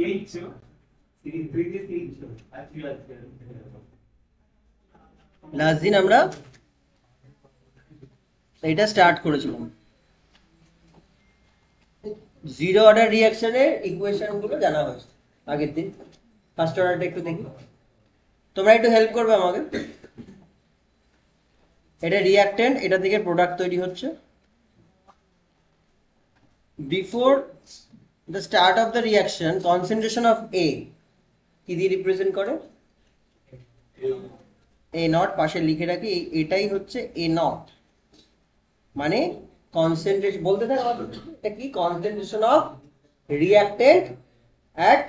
Last দিন আমরা এটা স্টার্ট করেছিলাম জিরো অর্ডার রিঅ্যাকশনের ইকুয়েশন গুলো জানা হয়েছে আগের দিন। ফার্স্ট অর্ডারটা একটু দেখি, তোমরা একটু হেল্প করবে আমাকে। এটা রিঅ্যাকট্যান্ট, এটা থেকে প্রোডাক্ট তৈরি হচ্ছে। Before the start of the reaction concentration of A কি দিয়ে রিপ্রেজেন্ট করে? এ নট, পাশে লিখে রাখি, এটাই হচ্ছে এ নট, মানে কনসেন্ট্রেশন বলতে থাক। এটা কি? Concentration of reactant at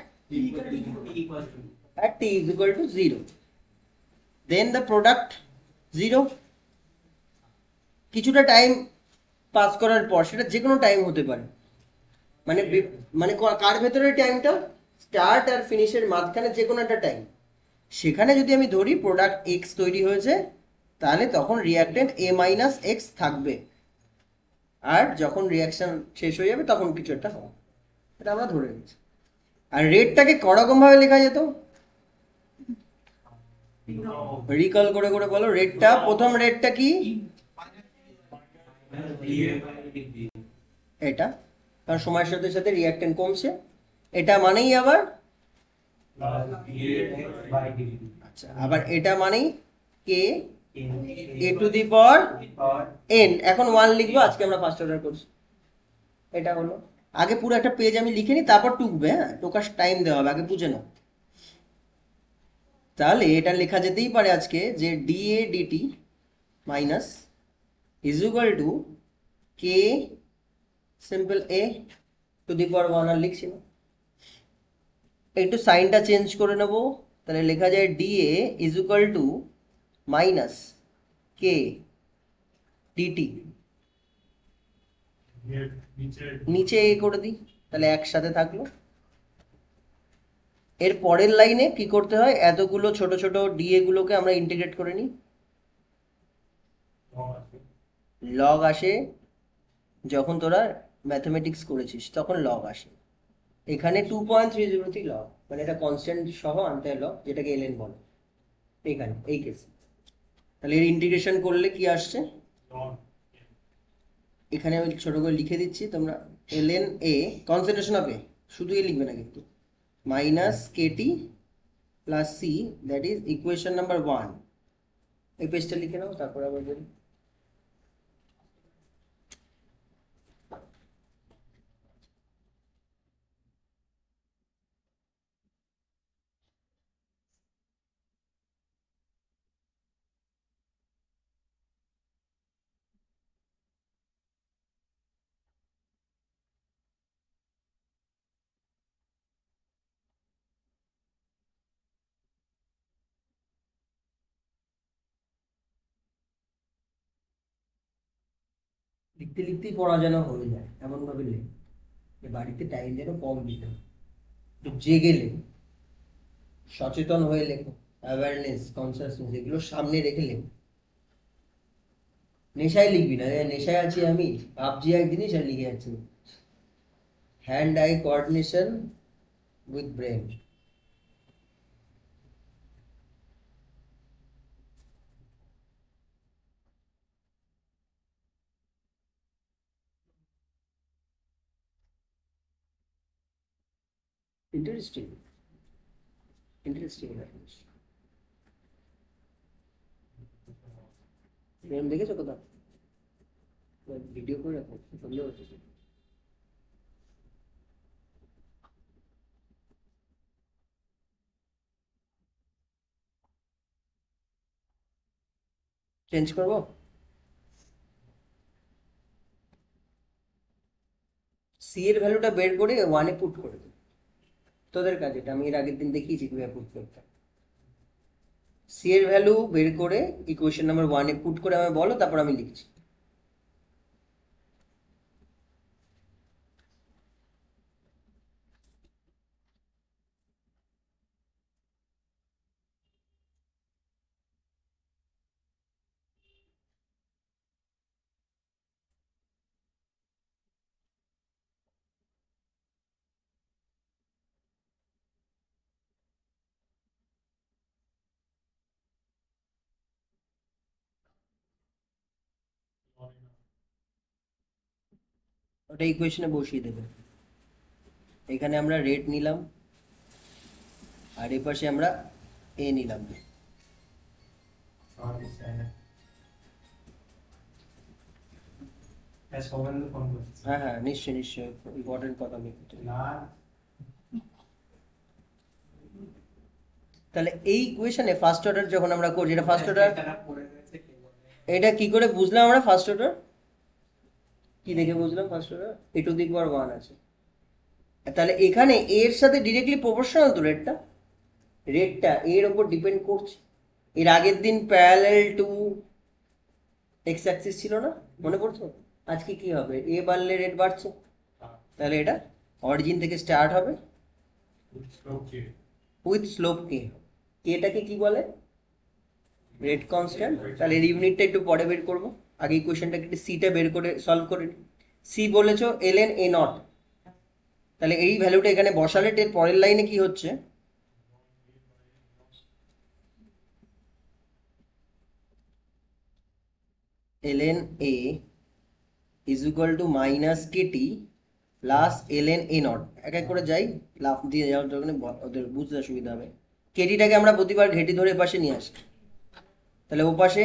t is equal to 0. Then the product 0. কিছুটা টাইম পাস করার পর, সেটা যে কোনো টাইম হতে পারে, মানে কার ভেতরে টাইমটা? স্টার্ট আর ফিনিশের মাঝখানে যে কোনো একটা টাইম। সেখানে যদি আমি ধরি প্রোডাক্ট এক্স তৈরি হয়েছে, তাহলে তখন রিঅ্যাকট্যান্ট এ মাইনাস এক্স থাকবে, আর যখন রিঅ্যাকশন শেষ হয়ে যাবে তখন কিছু একটা হবে। এটা আমরা ধরে নিচ্ছি। আর রেটটাকে করকম ভাবে লেখা যেত, রিকল করে করে বলো। রেটটা, প্রথম রেটটা কি? এটা, কারণ সময়ের সাথে সাথে রিঅ্যাকট্যান্ট কমছে। এটা মানেই আবার আচ্ছা, আবার এটা মানেই কে এ টু দি পাওয়ার এন। এখন 1 লিখবো, আজকে আমরা ফার্স্ট অর্ডার করছি। এটা হলো, আগে পুরো একটা পেজ আমি লিখে নিই, তারপর টুকবে। হ্যাঁ, টোকার টাইম দেওয়া হবে, আগে বুঝে নাও। তাহলে এটা লেখা যেতেই পারে আজকে যে D A D T minus is equal to K simple A to the power 1। আর লিখছি না, একটু সাইনটা চেঞ্জ করে নেব। তাহলে লেখা যায় D A is equal to minus K D T, নিচে এ করে দিই, তাহলে একসাথে থাকলো। এর পরের লাইনে কি করতে হয়? এতগুলো ছোট ছোট ডিএ গুলোকে আমরা ইন্টিগ্রেট করে নিই। লগ আসে যখন তোরা ম্যাথমেটিক্স করেছিস, তখন লগ আসে। এখানে 2.30 লগ, মানে এটা কনস্ট্যান্ট সহ আনতে হয় লগ, যেটাকে এলএন বলে এখানে এই কেসে। তাহলে এর ইন্টিগ্রেশন করলে কি আসছে? এখানে আমি ছোট করে লিখে দিচ্ছি, তোমরা L N A concentration of A, শুধু এ লিখবে না কিন্তু, minus K T plus C, that is equation number 1। এই পেজটা লিখে নাও, তারপর আবার বলি। লিখতে লিখতেই পড়া যেন হয়ে যায়, এমন ভাবে লেখ যে বাড়িতে টাইম যেন কম দিতে হয়। জেগে লেখো, সচেতন হয়ে লেখো, অ্যাওয়ারনেস কনসাসনেস এগুলো সামনে রেখে লেখো। নেশায় লিখবি না, নেশায় আছি আমি, ভাবছি এক জিনিস আর লিখে যাচ্ছি। Hand eye coordination with brain. Interesting, interesting film দেখেছো কোথাও? ভিডিও করে রাখো, সন্দেহ হচ্ছে। চেঞ্জ করবো? সি এর ভ্যালুটা বের করে 1 এ পুট করে দেবো। তোদের কাজ এটা, আমি এর আগের দিন দেখিয়েছি কিভাবে পুট করতে। সি এর ভ্যালু বের করে ইকুয়েশন নাম্বার 1 এ পুট করে আমায় বলো, তারপর আমি লিখছি। ওটা ইকুয়েশনে বসিয়ে দেবে। এখানে আমরা রেট নিলাম আর এই পাশে আমরা এ নিলাম। হ্যাঁ হ্যাঁ নিশ্চয়ই নিশ্চয়ই, ইম্পর্টেন্ট কথা আমি। তাহলে এই ইকুয়েশনে ফার্স্ট অর্ডার যখন আমরা করছি, এটা ফার্স্ট অর্ডার, এটা কি করে বুঝলাম আমরা ফার্স্ট অর্ডার? কি দেখে বুঝলাম first order? A to the power 1 আছে। তাহলে এখানে এর সাথে ডিরেক্টলি প্রপোর্শনাল তো রেটটা, রেটটা এর উপর ডিপেন্ড করছে। এর আগের দিন প্যারালাল টু এক্স অ্যাক্সিস ছিল না, মনে পড়ছে? আজকে কি হবে, এ বাড়লে রেট বাড়ছে, তাহলে এটা অরিজিন থেকে স্টার্ট হবে উইথ স্লোপ কে। কেটাকে কি বলে? Rate constant. তাহলে এর ইউনিটটা একটু পরে বের করবো, আগে ইকুয়েশনটাকে একটু সিটা বের করে সলভ করে নিই। সি বলেছো ln a নট, তাহলে এই ভ্যালুটা এখানে বসালে এর পরের লাইনে কি হচ্ছে, ln a is equal to minus K T plus ln a naught. এক এক করে যাই, লাফ দিয়ে যাওয়ার জন্য ওদের বুঝতে সুবিধা হবে। কেটিটাকে আমরা প্রতিবার ঘেটি ধরে পাশে নিয়ে আসি, তাহলে ও পাশে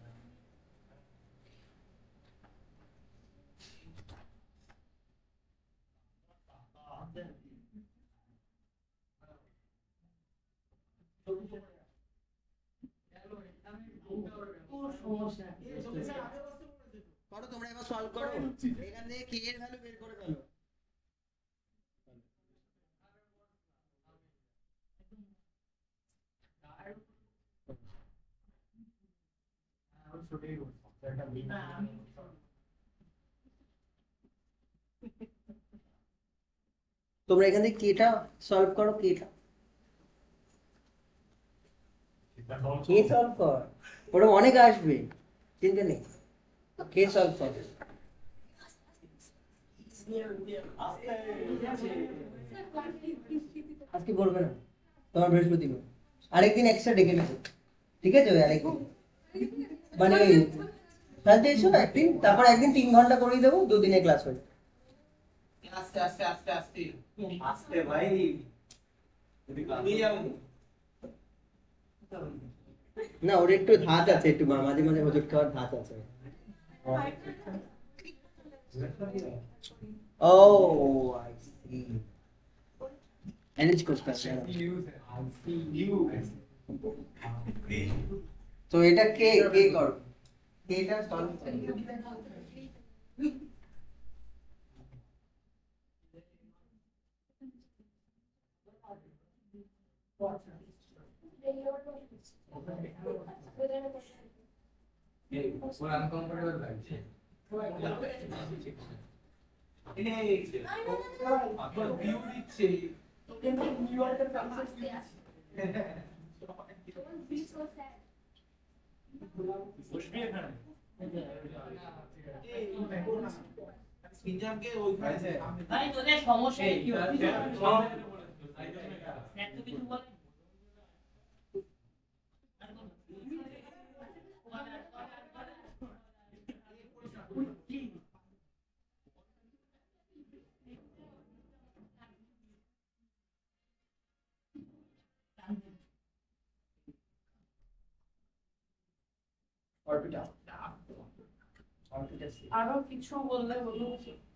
করো তোমরা, এবার সলভ করো। এখান থেকে কে এর ভ্যালু বের করে ফেলো। তোমরা এখান থেকে কেটা সলভ করো, কেটা কে সলভ কর, ওটা অনেক আসবে, চিন্তা নেই। কে সলভ কর, আজকে বলবে না, তোমার বৃহস্পতিবার, আরেকদিন এক্সট্রা ডেকে নেবো, ঠিক আছে? ওই আরেকদিন মানে কালকে এসো একদিন, তারপর একদিন 3 ঘন্টা করিয়ে দেবো, 2 দিনে ক্লাস হয়ে। আস্তে আস্তে আস্তে আস্তে আস্তে ভাই, না ওর একটু ধাঁচ আছে, একটু মাঝে মাঝে হোঁচট খাওয়ার ধাঁচ আছে। ও আই সি, এনএচ করতে আছে। তো এটা কে কে কর, কেটা সলভ সমস্যা কি আরো কিছু বললে বলুন।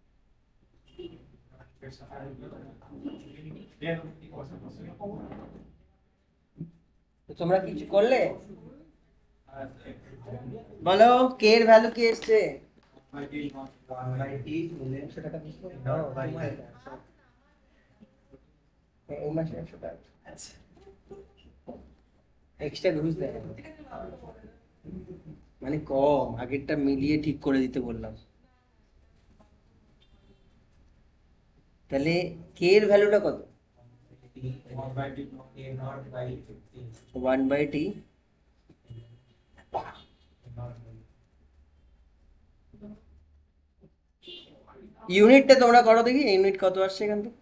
তোমরা কিছু করলে বলো, কে এর ভ্যালু কি এসছে? এক্সট্রা ঘুষ দেয় মানে কম, আগেরটা মিলিয়ে ঠিক করে দিতে বললাম। তাহলে কে এর ভ্যালুটা কত? 1/t। ইউনিটটা তোমরা করো দেখি, ইউনিট কত আসছে এখান থেকে।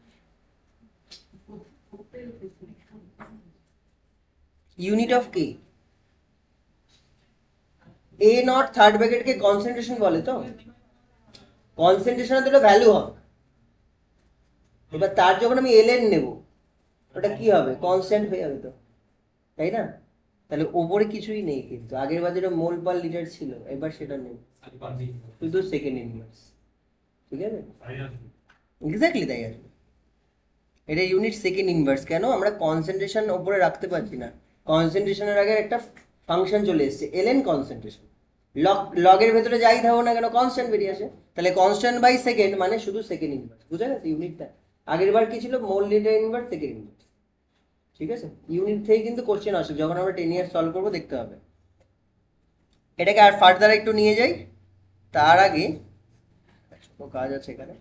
Unit of K, A naught third bracket K concentration বলে তো, কনসেন্ট্রেশনে তো একটা ভ্যালু হবে। এবার তার যখন আমি এলএন নেব, ওটা কি হবে? কনস্ট্যান্ট হয়ে যাবে তো, তাই না? তাহলে ওপরে কিছুই নেই, কিন্তু আগের বার যেটা মোল পার লিটার ছিল এবার সেটা নেই, শুধু সেকেন্ড ইনভার্স। ঠিক আছে, এক্স্যাক্টলি তাই আসবে। এটা ইউনিট সেকেন্ড ইনভার্স। কেন? আমরা কনসেন্ট্রেশন ওপরে রাখতে পারছি না, কনসেন্ট্রেশনের আগে একটা ফাংশন চলে এসেছে এলএন কনসেন্ট্রেশন। লগের ভেতরে যাই থাকো না কেন কনস্ট্যান্ট বেরিয়ে আসে, তাহলে কনস্ট্যান্ট বাই সেকেন্ড মানে শুধু সেকেন্ড ইনভার্স। বুঝে গেছে ইউনিটটা? আগের বার কি ছিল? Mole litre inverse, second inverse. ঠিক আছে, ইউনিট থেকে কিন্তু কোশ্চেন আসে, যখন আমরা 10 ইয়ার সলভ করবো দেখতে হবে। এটাকে আর ফার্দার একটু নিয়ে যাই, তার আগে কাজ আছে এখানে,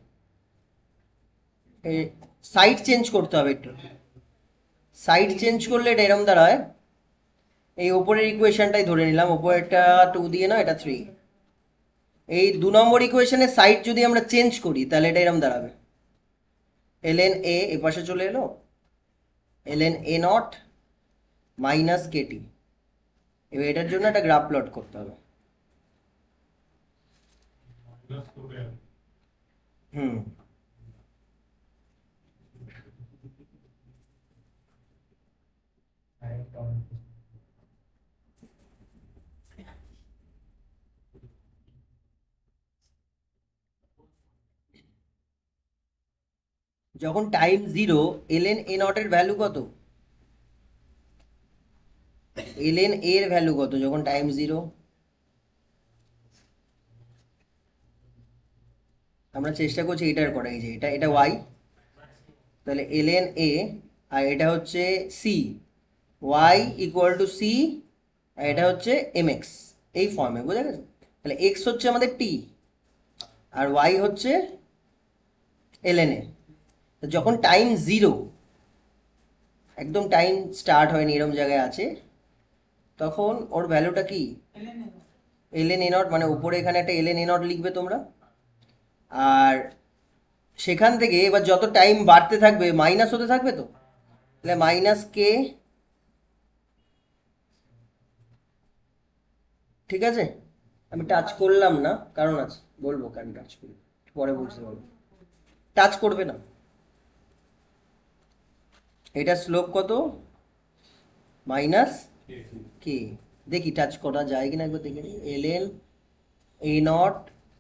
সাইড চেঞ্জ করতে হবে একটু। সাইড চেঞ্জ করলে এটা এরম দাঁড়ায়, এই ওপরের ইকুয়েশনটাই ধরে নিলাম, ওপরেরটা 2 দিয়ে না, এটা 3। এই 2 নম্বর ইকুয়েশনের সাইড যদি আমরা চেঞ্জ করি তাহলে এটা এরম দাঁড়াবে, ln a এ পাশে চলে এলো, ln a naught minus K T. এবার এটার জন্য একটা গ্রাফ প্লট করতে হবে। হুম, যখন টাইম 0 ln a নট এর ভ্যালু কত? ln a এর ভ্যালু কত যখন টাইম 0? আমরা চেষ্টা করছি এটার করা, এই যে এটা এটা y, তাহলে ln a, আর এটা হচ্ছে c, y equal to c, আর এটা হচ্ছে mx, এই ফর্মে। বুঝা গেছে? তাহলে x হচ্ছে আমাদের t আর y হচ্ছে ln a। তো যখন টাইম 0, একদম টাইম স্টার্ট হয়নি এরকম জায়গায় আছে, তখন ওর ভ্যালুটা কি? ln a নট, মানে উপরে এখানে একটা ln a নট লিখবে তোমরা, আর সেখান থেকে এবার যত টাইম বাড়তে থাকবে মাইনাস হতে থাকবে, তো তাহলে মাইনাস কে। ঠিক আছে, আমি টাচ করলাম না, কারণ আছে, বলবো কেন টাচ করি, পরে বুঝতে পারবো। টাচ করবে না। এটা স্লোপ কত? Minus K. দেখি টাচ করা যায় কিনা একবার দেখে নিই। ln a নট,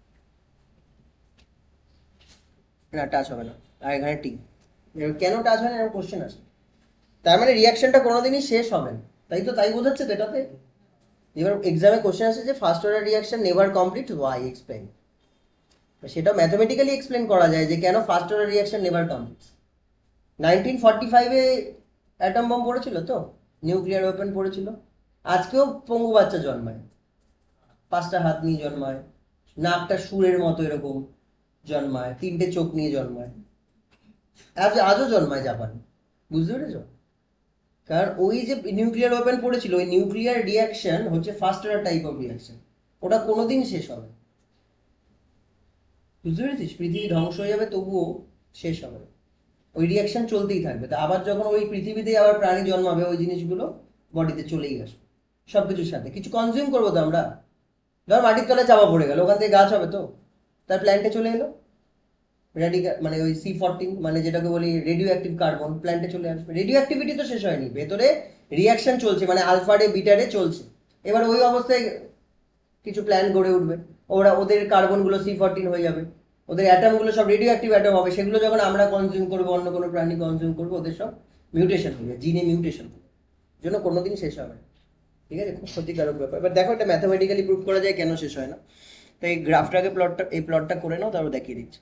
না টাচ হবে না, আর এখানে টি। কেন টাচ হয় না এরকম কোশ্চেন আছে, তার মানে রিয়াকশনটা কোনোদিনই শেষ হবে না, তাই তো? তাই বোঝাচ্ছে তো এটাতে। এবার এক্সামে কোশ্চেন আসে যে first order reaction never complete, why explain. সেটা ম্যাথমেটিক্যালি এক্সপ্লেন করা যায় যে কেন first order reaction never complete. 1945-এ অ্যাটম বম পড়েছিল তো, নিউক্লিয়ার ওয়েপন পড়েছিল। আজকেও পঙ্গু বাচ্চা জন্মায়, 5টা হাত নিয়ে জন্মায়, নাকটা সুরের মতো এরকম জন্মায়, 3টে চোখ নিয়ে জন্মায়, আজও জন্মায় জাপানে। বুঝতে পেরেছ? কারণ ওই যে নিউক্লিয়ার ওয়েপন পড়েছিল, ওই নিউক্লিয়ার রিয়াকশন হচ্ছে first order type of reaction, ওটা কোনোদিন শেষ হবে না। বুঝতে পেরেছিস? পৃথিবী ধ্বংস হয়ে যাবে তবুও শেষ হবে না, ওই রিয়াকশন চলতেই থাকবে। তা আবার যখন ওই পৃথিবীতে আবার প্রাণী জন্মাবে, ওই জিনিসগুলো বডিতে চলেই আসবে সবকিছুর সাথে। কিছু কনজিউম করবো তো আমরা, ধর মাটির তলায় চাপা পড়ে গেল, ওখান থেকে গাছ হবে তো, তার প্ল্যান্টে চলে এলো, মানে ওই C14, মানে যেটাকে বলি রেডিও অ্যাক্টিভ কার্বন, প্ল্যান্টে চলে আসবে। রেডিও অ্যাক্টিভিটি তো শেষ হয়নি, ভেতরে রিয়াকশন চলছে, মানে আলফা রে বিটা রে চলছে। এবার ওই অবস্থায় কিছু প্ল্যান্ট গড়ে উঠবে, ওদের কার্বনগুলো C14 হয়ে যাবে, ওদের অ্যাটমগুলো সব রেডিও অ্যাক্টিভ অ্যাটম হবে, সেগুলো যখন আমরা কনজিউম করবো, অন্য কোনো প্রাণী কনজিউম করবো, ওদের সব মিউটেশন হবে, জিনে মিউটেশন হবে, জন্য কোনোদিন শেষ হবে না। ঠিক আছে, খুব ক্ষতিকারক ব্যাপার। এবার দেখো এটা ম্যাথামেটিক্যালি প্রুভ করা যায় কেন শেষ হয় না। তো এই গ্রাফটাকে এই প্লটটা করে নাও, তারপর দেখিয়ে দিচ্ছি।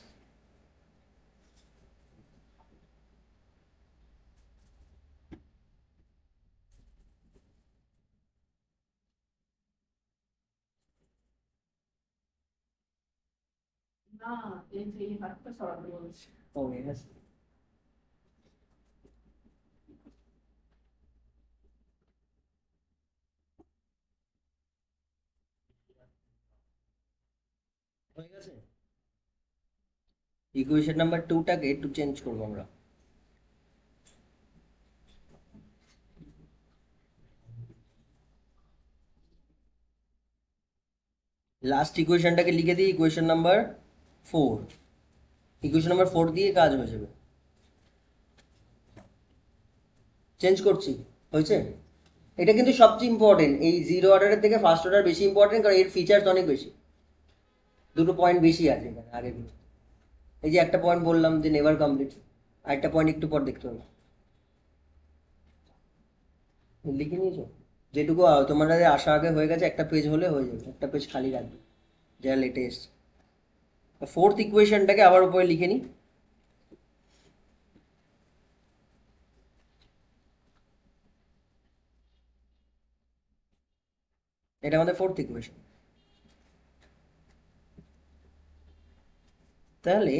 না, এই যে এই হাতটা সরাতে বলছি। ও yes. হয়ে গেছে, ইকুয়েশন নাম্বার 2টাকে একটু চেঞ্জ করবো আমরা। লাস্ট ইকুয়েশনটাকে লিখে দিই, ইকুয়েশন নাম্বার 4, ইকুয়েশন নাম্বার 4 দিয়ে কাজ হয়ে যাবে। চেঞ্জ করছি, হয়েছে? এটা কিন্তু সবচেয়ে ইম্পর্টেন্ট, এই জিরো অর্ডারের থেকে ফার্স্ট অর্ডার বেশি ইম্পর্টেন্ট, কারণ এর ফিচার্স অনেক বেশি, দুটো পয়েন্ট বেশি আছে এখানে আগের। এই যে একটা পয়েন্ট বললাম যে নেভার কমপ্লিট, আর একটা পয়েন্ট একটু পর দেখতে হবে। লিখে নিয়েছো? যেটুকু তোমাদের আশা আগে হয়ে গেছে, একটা পেজ হলে হয়ে যাবে, একটা পেজ খালি রাখবে যা লেটেস্ট। ফোর্থ ইকুয়েশনটাকে আবার উপরে লিখে নিই। এটা আমাদের ফোর্থ ইকুয়েশন। তাহলে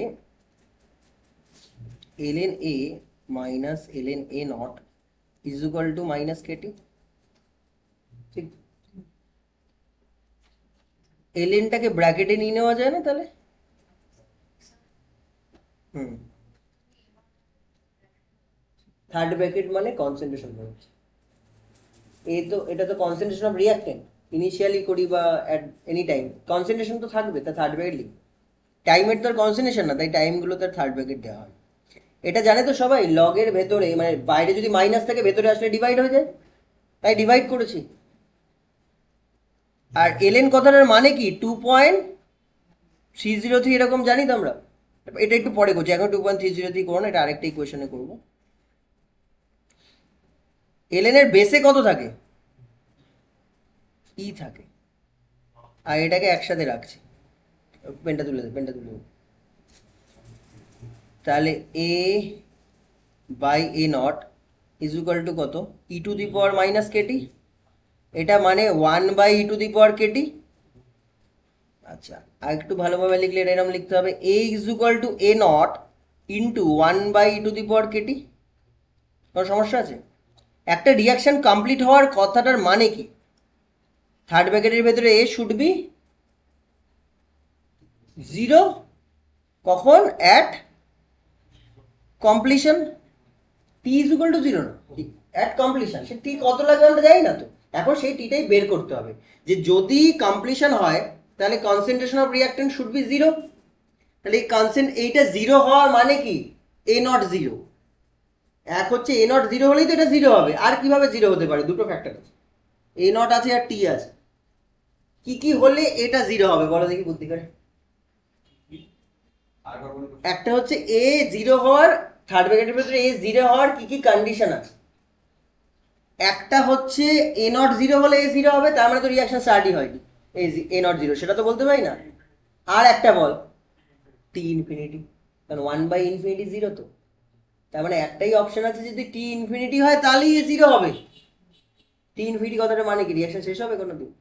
ln a মাইনাস ln a naught is equal to minus K T. ঠিক, এলএনটাকে ব্র্যাকেটে নিয়ে নেওয়া যায় না তাহলে? থার্ড ব্র্যাকেট মানে কনসেন্ট্রেশন হচ্ছে। এটা তো কনসেন্ট্রেশন অফ রিঅ্যাক্টেন্ট, ইনিশিয়ালি করি বা অ্যাট এনি টাইম কনসেন্ট্রেশন তো থাকবে, তা থার্ড ব্র্যাকেট লিখি। টাইমের তো আর কনসেন্ট্রেশন না, তাই টাইমগুলো তার থার্ড ব্র্যাকেট দেওয়া হয়। এটা জানে তো সবাই, লগের ভেতরে মানে বাইরে যদি মাইনাস থাকে ভেতরে আসলে ডিভাইড হয়ে যায়, তাই ডিভাইড করেছি। আর এলএন কথাটার মানে কি? 2.303 এরকম জানি তো আমরা। এটা একটু পরে করছি, এখন 2.303 করো না, এটা আরেকটা ইকুয়েশনে করবো। এলএন এর বেসে কত থাকে? ই থাকে। আর এটাকে একসাথে রাখছি, পেনটা তুলে দে, পেনটা তুলে দে। তাহলে A by A naught is equal to কত? E to the power minus K T. এটা মানে 1 by E to the power K T. আচ্ছা, আর একটু ভালোভাবে লিখলে এটা এরকম লিখতে হবে, A is equal to A naught into 1 by E to the power K T. কোনো সমস্যা আছে? একটা রিয়াকশন কমপ্লিট হওয়ার কথাটার মানে কি? থার্ড ব্র্যাকেটের ভেতরে এ শুড বি জিরো। কখন? At completion. T is equal to zero না, অ্যাট কমপ্লিশন। সে টি কত লাগে আমরা জানি না তো, এখন সেই টিটাই বের করতে হবে যে যদি কমপ্লিশন হয় তাহলে concentration of reactant should be zero. তাহলে এইটা জিরো হওয়ার মানে কি? A naught zero. এক হচ্ছে এ নট জিরো হলেই তো এটা জিরো হবে। আর কিভাবে জিরো হতে পারে? দুটো ফ্যাক্টর আছে, এ নট আছে আর টি আছে। কি কি হলে এটা জিরো হবে বলো দেখি বুদ্ধি করে। একটা হচ্ছে এ জিরো হওয়ার, থার্ড ব্র্যাকেটের ভিতরে এ জিরো হওয়ার কি কি কন্ডিশন আছে। একটা হচ্ছে এ নট জিরো হলে এ জিরো হবে, তার মানে তো রিয়াকশন স্টার্টই হয়নি, এ নট জিরো, সেটা তো বলতে পারি না। আর একটা বল টি ইনফিনিটি, কারণ 1 বাই ইনফিনিটি জিরো তো, তার মানে একটাই অপশন আছে, যদি টি ইনফিনিটি হয় তাহলেই এ জিরো হবে। টি ইনফিনিটি কথাটা মানে কি? রিয়াকশন শেষ হবে কোনোদিন?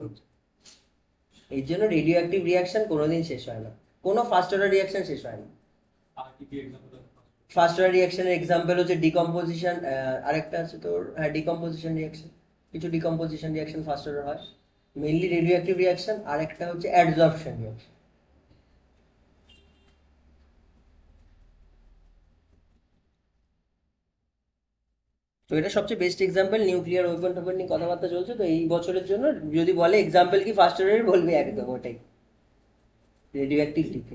এই জন্য রেডিও অ্যাক্টিভ রিয়াকশন কোনোদিন শেষ হয় না, কোনো ফার্স্ট অর্ডার রিয়াকশন শেষ হয় না। ফার্স্ট অর্ডার রিয়াকশনের এক্সাম্পল হচ্ছে ডিকম্পোজিশন, আরেকটা আছে তোর, হ্যাঁ ডিকম্পোজিশন রিয়াকশন, কিছু ডিকম্পোজিশন রিয়াকশন ফার্স্ট অর্ডার হয়, মেইনলি রেডিও অ্যাক্টিভ রিয়াকশন, আর একটা হচ্ছে অ্যাডজর্পশন রিয়াকশন। তো এটা সবচেয়ে বেস্ট এক্সাম্পল। নিউক্লিয়ার ওয়েপন টোপন নিয়ে কথাবার্তা চলছে তো এই বছরের জন্য, যদি বলে এক্সাম্পল কি ফার্স্ট অর্ডারের, বলবি একদম ওটাই, রেডিও অ্যাক্টিভ লিখে।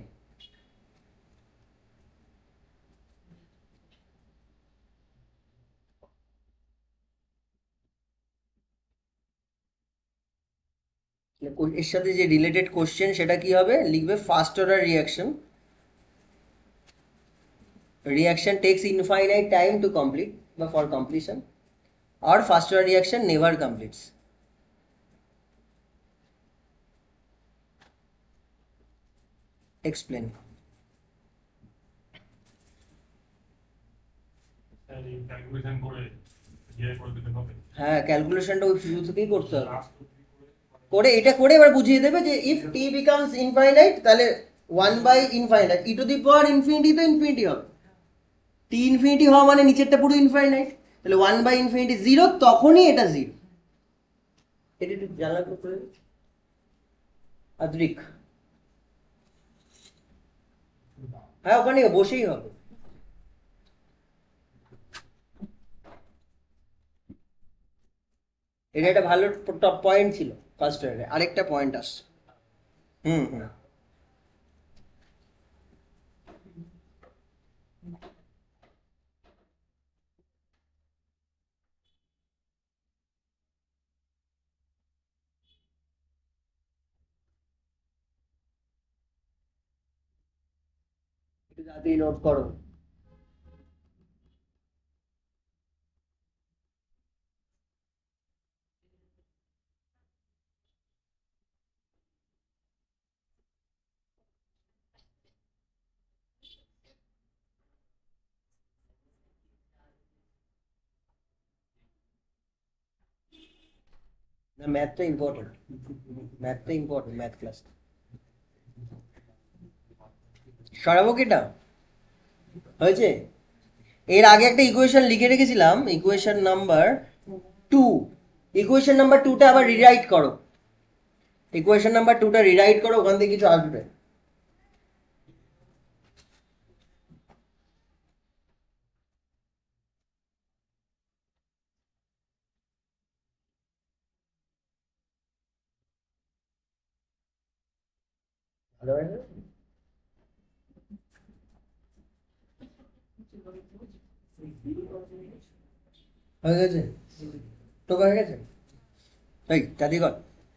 এর সাথে যে রিলেটেড কোশ্চেন সেটা কি হবে? লিখবে first order reaction, reaction takes infinite time to complete বা for completion, or first order reaction never completes. Explain. হ্যাঁ, ক্যালকুলেশনটা ওই শুরু থেকেই করতে হবে, করে এটা করে এবার বুঝিয়ে দেবে যে ইফ টি বিকামস ইনফাইনাইট তাহলে 1 by infinite E to the power infinity তো ইনফিনিটি হবে। টি ইনফিনিটি হওয়া মানে নিচেরটা পুরো ইনফাইনাইট, তাহলে 1 বাই ইনফিনিটি জিরো, তখনই এটা জিরো। এটা একটু জানা করে আদ্রিক, হ্যাঁ ওখানে বসেই হবে। এটা একটা ভালো টপ পয়েন্ট ছিল ফার্স্ট ইয়ারে, আরেকটা পয়েন্ট আসছে। হুম। তাড়াতাড়ি নোট করো। না, ম্যাথ তো ইম্পর্টেন্ট, ম্যাথ ক্লাস সরাবো কিটা হয়েছে। এর আগে একটা ইকুয়েশন লিখে রেখেছিলাম, ইকুয়েশন নাম্বার 2। ইকুয়েশন নাম্বার 2টা আবার রিরাইট করো, ইকুয়েশন নাম্বার 2টা রিরাইট করো, ওখান থেকে কিছু আসবে। ভালো হয় না? হয়ে গেছে, তো হয়ে গেছে, এই দাদি কর।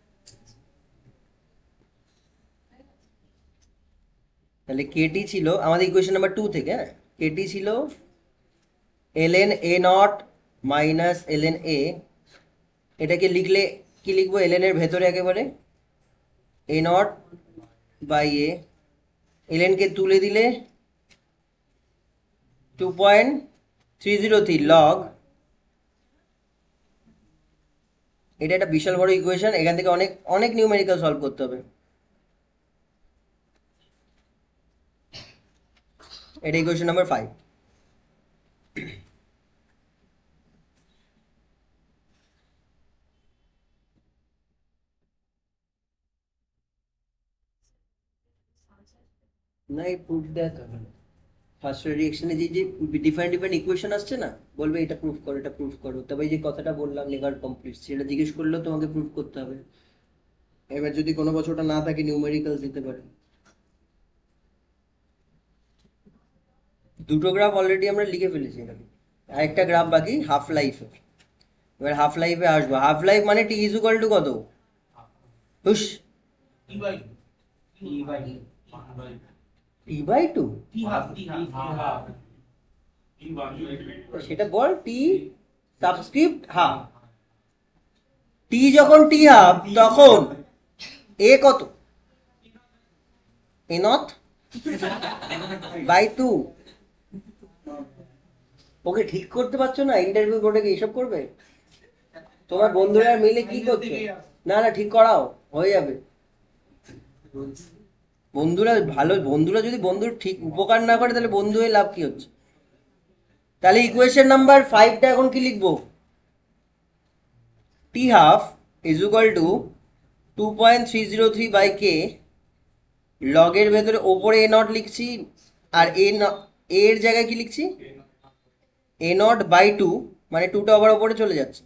তাহলে কেটি ছিল আমাদের ইকুয়েশন নাম্বার 2 থেকে, হ্যাঁ কেটি ছিল ln a naught minus ln a। এটাকে লিখলে কি লিখবো, ln এর ভেতরে একেবারে a not by a, ln K তুলে দিলে 2.303 লগ। এটা একটা বিশাল বড় ইকুয়েশন, এখান থেকে অনেক অনেক নিউমেরিক্যাল সলভ করতে হবে। এটা ইকুয়েশন নাম্বার 5। না, এই প্রুফ দেওয়া হবে না। ফার্স্ট রিঅ্যাকশনে যে যে ডিফারেন্ট ইকুয়েশন আসছে না, বলবে এটা প্রুফ করো, এটা প্রুফ করো, তবে এই যে কথাটা বললাম নেভার কমপ্লিট, সেটা জিজ্ঞেস করলেও তোমাকে প্রুফ করতে হবে। এবার যদি কোনো বছর ওটা না থাকে, নিউমেরিক্যালস দিতে পারে। দুটো গ্রাফ অলরেডি আমরা লিখে ফেলেছি এখানে, আরেকটা গ্রাফ বাকি হাফ লাইফে। এবার হাফ লাইফে আসবো। হাফ লাইফ মানে টি ইজ ইকুয়াল টু কত? হুশ, টি বাই টু। সেটা বল, টি সাবস্ক্রিপ্ট হাফ। টি যখন টি হাফ তখন এ কত? A not by two. Okay ঠিক করতে পারছো না? ইন্টারভিউ বোর্ডে কি এসব করবে? তোমার বন্ধুরা মিলে কি করছো? না না, ঠিক করাও, হয়ে যাবে। বন্ধুরা ভালো, বন্ধুরা যদি বন্ধুর ঠিক উপকার না করে তাহলে বন্ধু হয়ে লাভ কি হচ্ছে? তাহলে ইকুয়েশন নাম্বার 5টা এখন কি লিখবো? T half is equal to 2.303 by K, লগের ভেতরে ওপরে এ নট লিখছি, আর এর জায়গায় কি লিখছি? এ নট বাই টু, মানে টুটা আবার ওপরে চলে যাচ্ছে।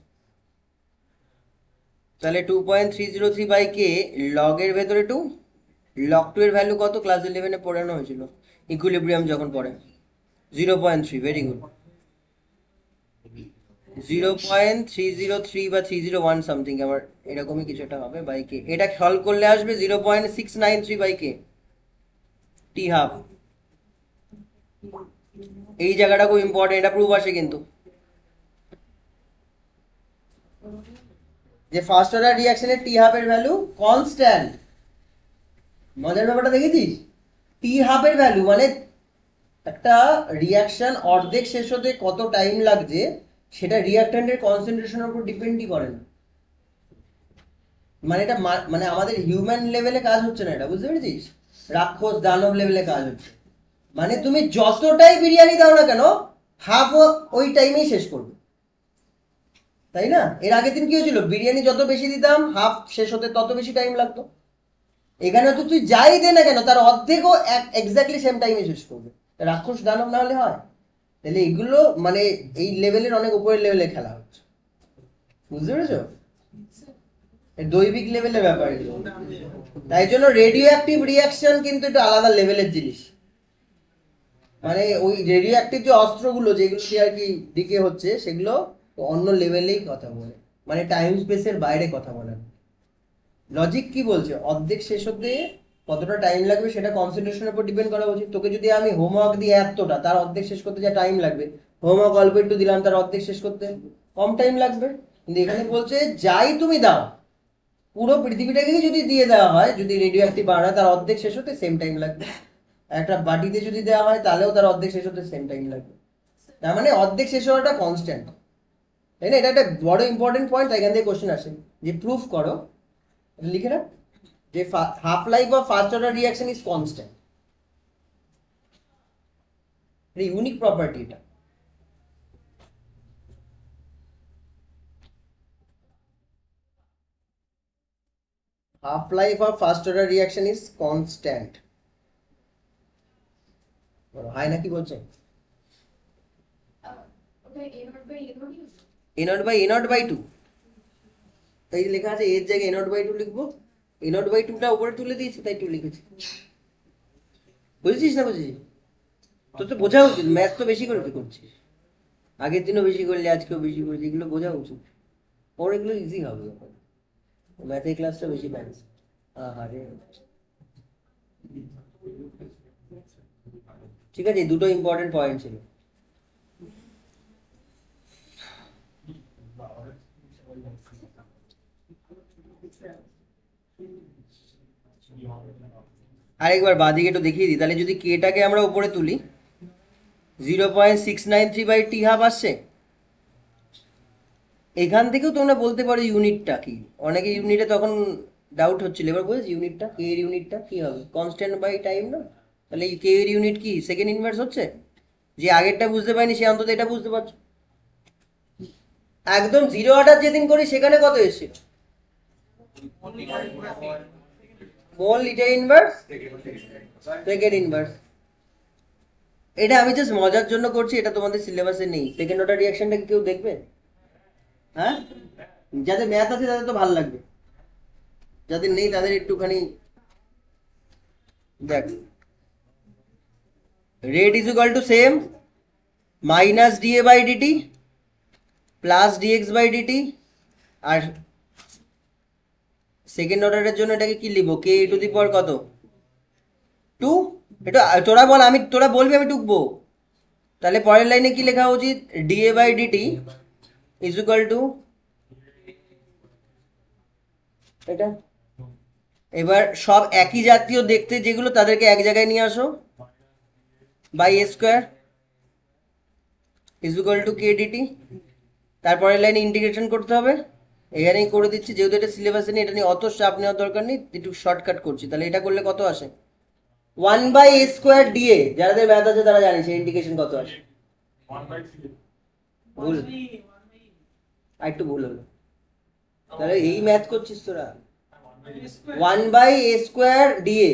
তাহলে 2.303 বাই কে লগের ভেতরে 2, লগ 2 এর ভ্যালু কত? ক্লাস 11-এ পড়ানো হয়েছিল ইকুইলিব্রিয়াম যখন পড়ে, 0.3। ভেরি গুড, 0.303 বা 301 সামথিং, আমার এরকমই কিছু একটা হবে বাই কে। এটা সলভ করলে আসবে 0.693 বাই কে, টি হাফ। এই জায়গাটা খুব ইম্পর্টেন্ট, এটা প্রুফ আসে কিন্তু, যে ফার্স্ট অর্ডার রিঅ্যাকশনের টি হাফের ভ্যালু কনস্ট্যান্ট। মজার ব্যাপারটা দেখেছিস? টি হাফের ভ্যালু মানে একটা রিঅ্যাকশন অর্ধেক শেষ হতে কত টাইম লাগছে, সেটা রিঅ্যাক্ট্যান্টের কনসেন্ট্রেশনের উপর ডিপেন্ডই করে না। মানে এটা মানে আমাদের হিউম্যান লেভেলে কাজ হচ্ছে না, এটা বুঝতে পেরেছিস? রাক্ষস দানব লেভেলে কাজ হচ্ছে। মানে তুমি যতটাই বিরিয়ানি দাও না কেন, হাফ ওই টাইমেই শেষ করবে, তাই না? এর আগের দিন কি হয়েছিল? বিরিয়ানি যত বেশি দিতাম, হাফ শেষ হতে তত বেশি টাইম লাগতো। এখানে তো তুই যাই দে না কেন, তার অর্ধেকও এক্স্যাক্টলি সেম টাইমে শেষ করবে। রাক্ষস দানব না হলে হয়? তাহলে এগুলো মানে এই লেভেলের অনেক উপরের লেভেলে খেলা হচ্ছে, বুঝতে পেরেছো? দৈবিক লেভেলের ব্যাপার এগুলো। তাই জন্য রেডিও অ্যাক্টিভ রিঅ্যাকশন কিন্তু একটু আলাদা লেভেলের জিনিস। মানে ওই রেডিও অ্যাক্টিভ যে অস্ত্রগুলো যেগুলো আর কি দিকে হচ্ছে, সেগুলো অন্য লেভেলেই কথা বলে, মানে টাইম স্পেসের বাইরে কথা বলে। লজিক কি বলছে? অর্ধেক শেষ হতে কতটা টাইম লাগবে সেটা কনসেন্ট্রেশনের উপর ডিপেন্ড করা উচিত। তোকে যদি আমি হোমওয়ার্ক দিই এতটা, তার অর্ধেক শেষ করতে যা টাইম লাগবে, হোমওয়ার্ক অল্প একটু দিলাম, তার অর্ধেক শেষ করতে কম টাইম লাগবে। কিন্তু এখানে বলছে যাই তুমি দাও, পুরো পৃথিবীটাকে যদি দিয়ে দেওয়া হয়, যদি রেডিও অ্যাক্টিভ বার হয়, তার অর্ধেক শেষ হতে সেম টাইম লাগবে। একটা বাটিতে যদি দেওয়া হয় তাহলেও তার অর্ধেক শেষ হতে সেম টাইম লাগবে। তার মানে অর্ধেক শেষ হওয়াটা কনস্ট্যান্ট, তাই না? এটা একটা বড় ইম্পর্টেন্ট পয়েন্ট, তাই এখান থেকে কোশ্চেন আসে যে প্রুফ করো, এটা লিখে না, যে half life of first order reaction is constant. এটা ইউনিক প্রপার্টি। এটা half life of first order reaction is constant. হয় নাকি বলছো? A not by A not by two, তাই লেখা আছে এর জায়গায় এ নট বাই টু লিখবো, এ নট বাই টুটা উপরে তুলে দিয়েছি তাই টু লিখেছি। বুঝেছিস না বুঝেছিস? তোর তো বোঝা উচিত, ম্যাথ তো বেশি করে তুই করছিস, আগের দিনও বেশি করলি, আজকেও বেশি করলি, এগুলো বোঝা উচিত। ওর এগুলো ইজি হবে, ম্যাথের ক্লাসটা বেশি পারিস। আরে ঠিক আছে, দুটো ইম্পর্টেন্ট পয়েন্ট ছিল। আরেকবার বাদিকে একটু দেখিয়ে দিই, তাহলে যদি কেটাকে আমরা উপরে তুলি 0.693/t হাফ আসছে। এখান থেকেও তোমরা বলতে পারো ইউনিটটা কি, অনেকে ইউনিটে তখন ডাউট হচ্ছিল, এবার বুঝেছি ইউনিটটা কে এর ইউনিটটা কি হবে, কনস্ট্যান্ট বাই টাইম না? তাহলে এই কে এর ইউনিট কি সেকেন্ড ইনভার্স হচ্ছে। যে আগেরটা বুঝতে পারিনি সে অন্তত এটা বুঝতে পারছো। একদম জিরো অর্ডার যেদিন করি সেখানে কত এসছে, mole litre inverse second inverse. এটা আমি জাস্ট মজার জন্য করছি, এটা তোমাদের সিলেবাসে নেই। সেকেন্ড অর্ডার রিঅ্যাকশনটা কি কেউ দেখবে? হ্যাঁ, যাদের ম্যাথ আছে তাদের তো ভালো লাগবে, যাদের নেই তাদের একটুখানি দেখ। Rate is equal to same minus D A by D T plus D X by D T. আর সেকেন্ড অর্ডারের জন্য এটাকে কি লিখবো, কে টু দি পাওয়ার কত, টু। এটা তোরা বল, আমি তোরা বলবি আমি টুকবো। তাহলে পরের লাইনে কি লেখা উচিত, D A by D T is equal to এটা। এবার সব একই জাতীয় দেখতে যেগুলো তাদেরকে এক জায়গায় নিয়ে আসো, by A square is equal to K D T. তারপরে লাইনে ইন্টিগ্রেশন করতে হবে, এখানেই করে দিচ্ছি, যেহেতু এটা সিলেবাসে নেই এটা নিয়ে অত চাপ নেওয়ার দরকার নেই, একটু শর্টকাট করছি। তাহলে এটা করলে কত আসে, 1/a² ডিএ, যাদের ম্যাথ আছে তারা জানে সেই ইন্টিগ্রেশন কত আসে। ভুল, একটু ভুল হলো। তাহলে এই ম্যাথ করছিস তোরা, 1/a² ডিএ।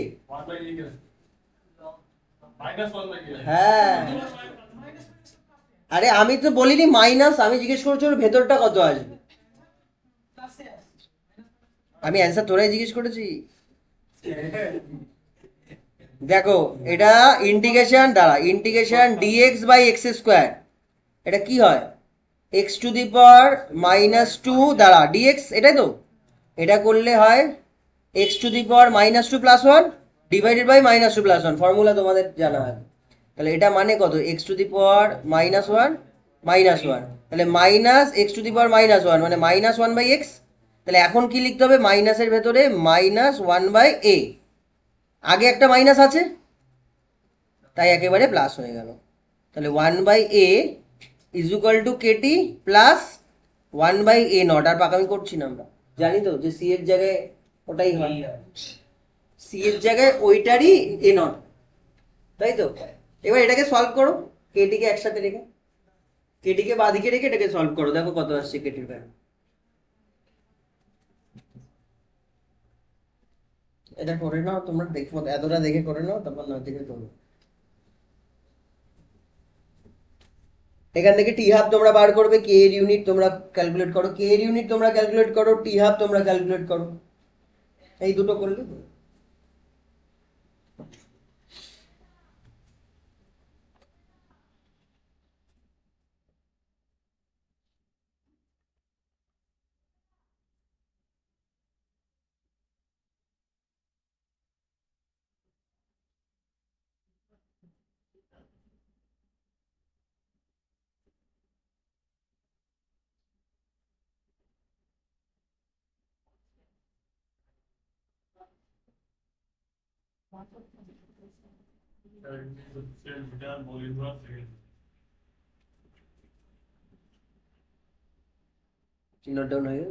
হ্যাঁ, আরে আমি তো বলিনি মাইনাস, আমি জিজ্ঞেস করছি ওর ভেতরটা কত আসবে। আমি অ্যান্সার তোরাই জিজ্ঞেস করেছি। দেখো এটা ইন্টিগ্রেশন দ্বারা, integration D X by X square, এটা কি হয়, এক্স টু দি পাওয়ার -2 দ্বারা ডিএক্স, এটাই তো। এটা করলে হয় X to the power -2 + 1 divided by -2 + 1, formula তোমাদের জানা আছে। তাহলে এটা মানে কত, এক্স টু দি পাওয়ার -1 -1, তাহলে minus X to the power -1 মানে -1/x। তাহলে এখন কি লিখতে হবে, মাইনাসের ভেতরে -1/a, আগে একটা মাইনাস আছে তাই একেবারে প্লাস হয়ে গেল। তাহলে 1/a is equal to K T plus 1/a0। আর পাকামি করছি না, আমরা জানি তো যে সি এর জায়গায় ওটাই হয়, সি এর জায়গায় ওইটারই a0, তাই তো। এবার এটাকে সলভ করো, কেটিকে একসাথে রেখে, কেটিকে বাদিকে রেখে এটাকে সলভ করো, দেখো কত আসছে কেটির ভ্যালু। এটা করে নাও তোমরা, দেখো এতটা দেখে করে নাও, তারপর না দেখে করো। এখান থেকে টি হাফ তোমরা বার করবে, কে এর ইউনিট তোমরা ক্যালকুলেট করো, কে এর ইউনিট তোমরা ক্যালকুলেট করো, টি হাফ তোমরা ক্যালকুলেট করো, এই দুটো করলে নোট ডাউন হয়ে গেল?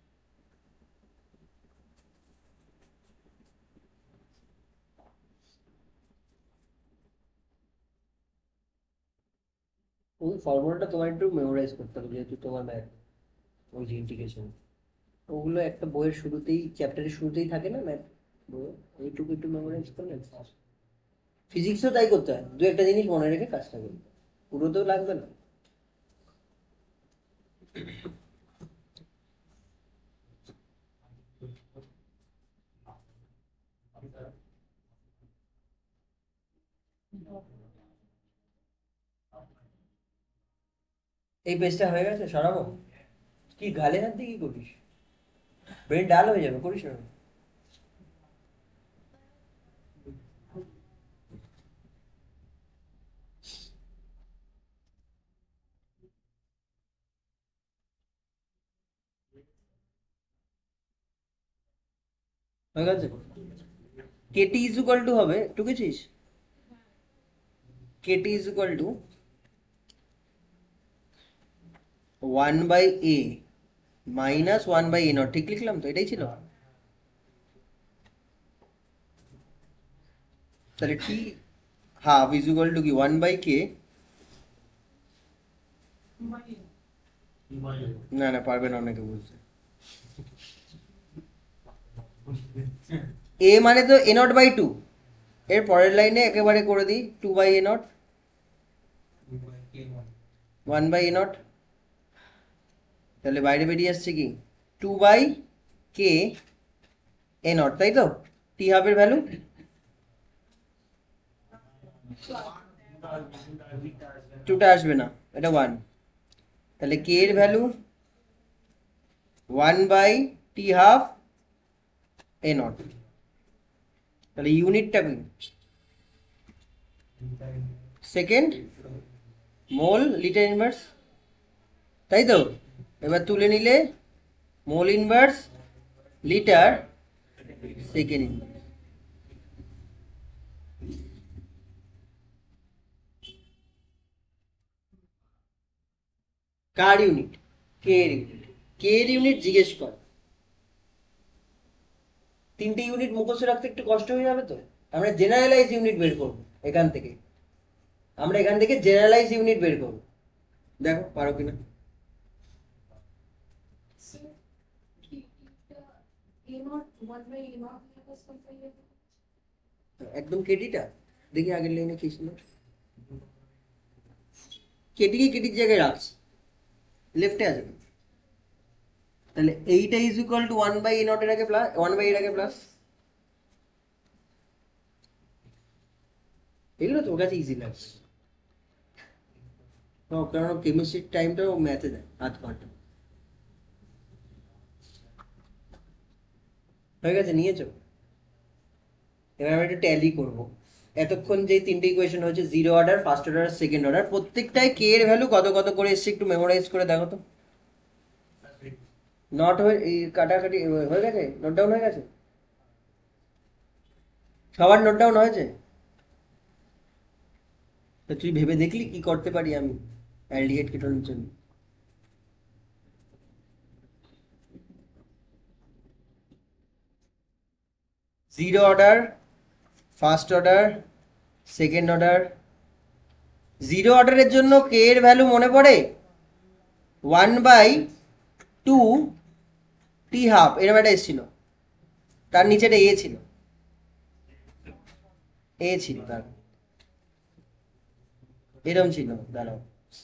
ওই ফর্মুলাটা তোমার একটু মেমোরাইজ করতে হবে, যেহেতু তোমার ম্যাথ, ওই যে ইন্টিগ্রেশন, ওগুলো একটা বইয়ের শুরুতেই, চ্যাপ্টারের শুরুতেই থাকে না ম্যাথ বইয়ে, ওইটুকু একটু মেমোরাইজ করলে। ফিজিক্সও তাই করতে হয়, দু একটা জিনিস মনে রেখে কাজটা করতে, পুরো তো লাগবে না। এই পেজটা হয়ে গেছে, সরাবো? কি গালে হাত দিয়ে কি করিস? ব্রেন ডাল হয়ে যাবে, করিস না। হয়ে গেছে। কেটি ইজ ইকুয়াল টু হবে, টুকেছিস? K T is equal to 1/a minus 1/a naught, ঠিক লিখলাম তো? এটাই ছিল। তাহলে T half is equal to কি 1/k, না না পারবে না অনেকে বুঝতে। এ মানে তো a নট বাই 2, এর পরের লাইনে একেবারে করে দিই 2/a নট, 1/a নট। তাহলে বাইরে বেরিয়ে আসছে কি 2/k a নট, তাই তো? টি হাফের ভ্যালু টুটা আসবে না, এটা 1। তাহলে কে এর value 1/t half a not. তাহলে ইউনিটটা কি? সেকেন্ড মোল লিটার ইনভার্স, তাই তো? এবার তুলে নিলে mole inverse litre second inverse. কার ইউনিট? কে এর ইউনিট। কে এর ইউনিট জিজ্ঞেস কর। তিনটে ইউনিট মুখস্থ রাখতে একটু কষ্ট হয়ে যাবে তো। আমরা জেনারেলাইজ ইউনিট বের করবো এখান থেকে, আমরা এখান থেকে জেনারেলাইজ ইউনিট বের করবো, দেখো পারো কিনা। একদম কেটিটা দেখি আগের লাইনে কি ছিল। কেটিকে কেটির জায়গায় রাখছি, লেফটে আছে। তাহলে এইটা is equal to 1/a not এর আগে প্লাস 1/a এর আগে প্লাস, এগুলো তোর কাছে ইজি লাগছে কারণ কেমিস্ট্রির টাইমটাও ম্যাথে দেয় আধ ঘন্টা। হয়ে গেছে, নিয়েছো? এবার আমরা একটু ট্যালি করবো। এতক্ষণ যে তিনটে ইকুয়েশন হচ্ছে, zero order, first order, second order, প্রত্যেকটাই কে এর ভ্যালু কত কত করে এসছে একটু মেমোরাইজ করে দেখো তো। নট হয়ে এই কাটাকাটি হয়ে গেছে, নোট ডাউন হয়ে গেছে? সবার নোট ডাউন হয়েছে? তো তুই ভেবে দেখলি কি করতে পারি আমি অ্যালডিহাইড কেটনের জন্য? Zero order, first order, second order. Zero অর্ডারের জন্য কে এর ভ্যালু মনে পড়ে 1/2 হাফ, এরকম একটা এসেছিল, তার নিচেটা এ ছিল, এ ছিল তার এরম ছিল, দাঁড়াও।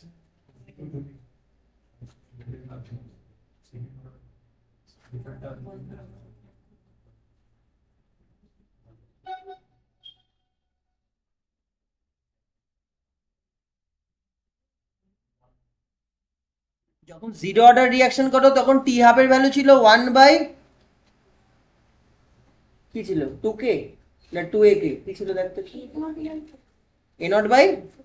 যখন জিরো অর্ডার রিয়াকশন করো তখন টি হাফের ভ্যালু ছিল 1/, কি ছিল 2k না 2ak, কি ছিল দেখতে? a নট বাই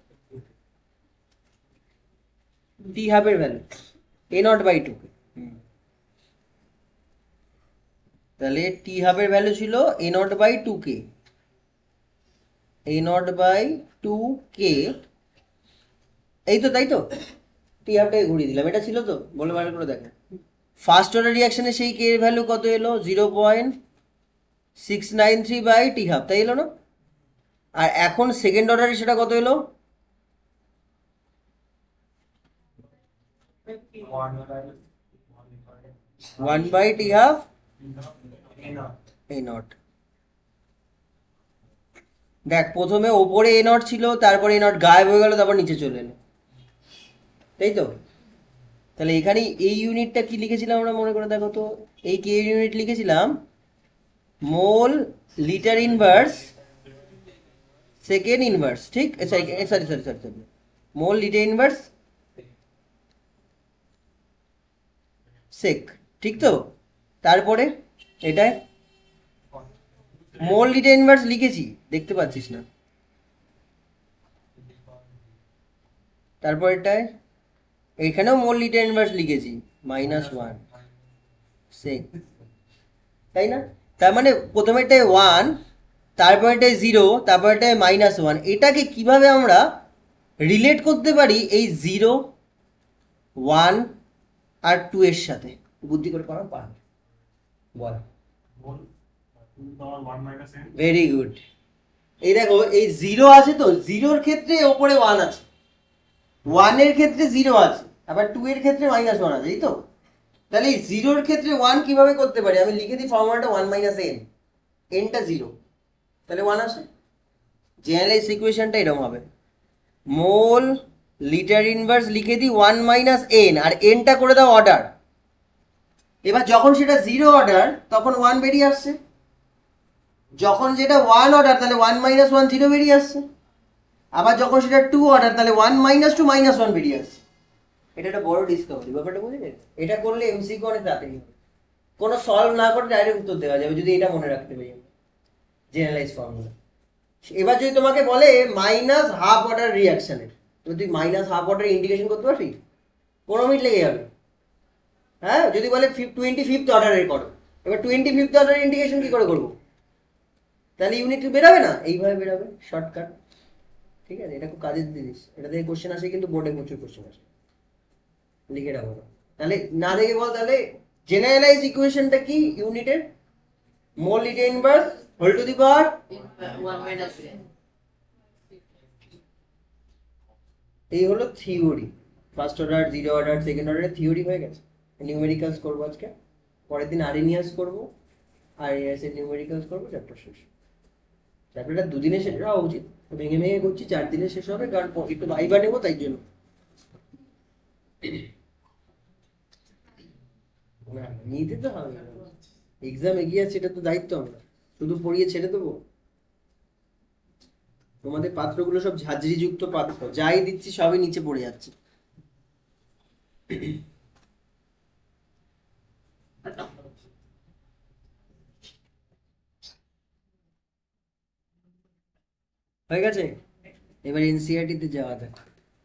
টি হাফের value a not by 2k। তাহলে টি হাফের ভ্যালু ছিল a not by 2k, A not by two K, এই তো, তাই তো, টি হাফটাকে ঘুরিয়ে দিলাম, এটা ছিল তো, বলে বার করে দেখো। ফার্স্ট অর্ডার রিয়াকশনে সেই কে এর ভ্যালু কত এলো? 0.693 বাই টি হাফ, তাই এলো না? আর এখন সেকেন্ড অর্ডারে সেটা কত এলো? 1 by T half A nought. দেখ, প্রথমে ওপরে এ নট ছিল, তারপরে এ নট গায়েব হয়ে গেল, তারপর নিচে চলে এলো, তাই তো? তাহলে এখানে এই ইউনিটটা কি লিখেছিলাম আমরা, মনে করে দেখো তো। এই কে ইউনিট লিখেছিলাম mole litre inverse second inverse, ঠিক? Sorry sorry sorry sorry sorry, mole litre inverse sec, ঠিক তো? তারপরে এটাই মোল লিটার ইনভার্স লিখেছি, দেখতে পাচ্ছিস না? তারপর এটাই এখানেও মোল লিটার ইনভার্স লিখেছি, -1 সেক, তাই না? তার মানে প্রথমে এটাই 1, তারপর এটাই 0, তারপর এটাই -1। এটাকে কিভাবে আমরা রিলেট করতে পারি এই 0, 1 আর 2 এর সাথে? বুদ্ধি করে পারো, পার বল। Very good. এই দেখো, এই 0 আছে তো, 0-র ক্ষেত্রে ওপরে 1 আছে, 1 এর ক্ষেত্রে 0 আছে, আবার 2 এর ক্ষেত্রে -1 আছে, এই তো? তাহলে এই 0-র ক্ষেত্রে 1 কিভাবে করতে পারি? আমি লিখে দিই ফর্মুলাটা 1 - n, nটা 0, তাহলে 1 আসে। জেনারেলাইজ ইকুয়েশনটা এরকম হবে, মোল লিটার ইনভার্স লিখে দিই 1 - n, আর nটা করে দাও অর্ডার। এবার যখন সেটা 0 অর্ডার, তখন 1 বেরিয়ে আসছে। যখন যেটা 1 অর্ডার, তাহলে 1 - 1 0 বেরিয়ে আসছে। আবার যখন সেটা 2 অর্ডার, তাহলে 1 - 2 -1 বেরিয়ে আসছে। এটা একটা বড় ডিসকাভারি, ব্যাপারটা বুঝলে? এটা করলে এমসিকিউ অনেক তাড়াতাড়ি হবে, কোনো সলভ না করে ডাইরেক্ট উত্তর দেওয়া যাবে, যদি এটা মনে রাখতে পারি জেনারেলাইজ ফর্মুলা। এবার যদি তোমাকে বলে মাইনাস হাফ অর্ডার রিয়াকশনের, তো তুই মাইনাস হাফ অর্ডার ইন্ডিকেশন করতে পারবি? 15 মিনিট লেগে যাবে। হ্যাঁ, যদি বলে 25th অর্ডারের করো, এবার 25th অর্ডারের ইন্ডিকেশন কি করে করবো? তাহলে ইউনিট বেরাবে না, এইভাবে বেরাবে, শর্টকাট। ঠিক আছে, এটা খুব কাজের জিনিস, এটা থেকে কোশ্চেন আসে, কিন্তু বোর্ডে প্রচুর কোশ্চেন আসে, লিখে রাখো। তাহলে না দেখে বল, তাহলে জেনারেলাইজ ইকুয়েশনটা কি ইউনিটের? Mole litre inverse whole to the power 1 - n। এই হলো theory. First order, 0 order, second অর্ডারের থিওরি হয়ে গেছে। নিউমেরিক্যালস করবো আজকে, পরের দিন আরএনিয়াস করবো, আরএনিয়াস এর নিউমেরিক্যালস করবো, চ্যাপ্টার শেষ। চ্যাপ্টারটা দুদিনে শেষ হওয়া উচিত, ভেঙে ভেঙে করছি, 4 দিনে শেষ হবে, কারণ একটু ভাইবা নেবো, তাই জন্য। না, নিতে তো হবে, এক্সাম এগিয়ে আছে, এটা তো দায়িত্ব। আমরা শুধু পড়িয়ে ছেড়ে দেবো? তোমাদের পাত্রগুলো সব ঝাঁঝরি যুক্ত পাত্র, যাই দিচ্ছি সবই নিচে পড়ে যাচ্ছে। হয়ে গেছে, এবার এনসিইআরটি তে যাওয়া যাক।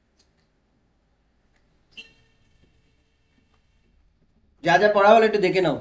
যা যা পড়া হলো একটু দেখে নাও।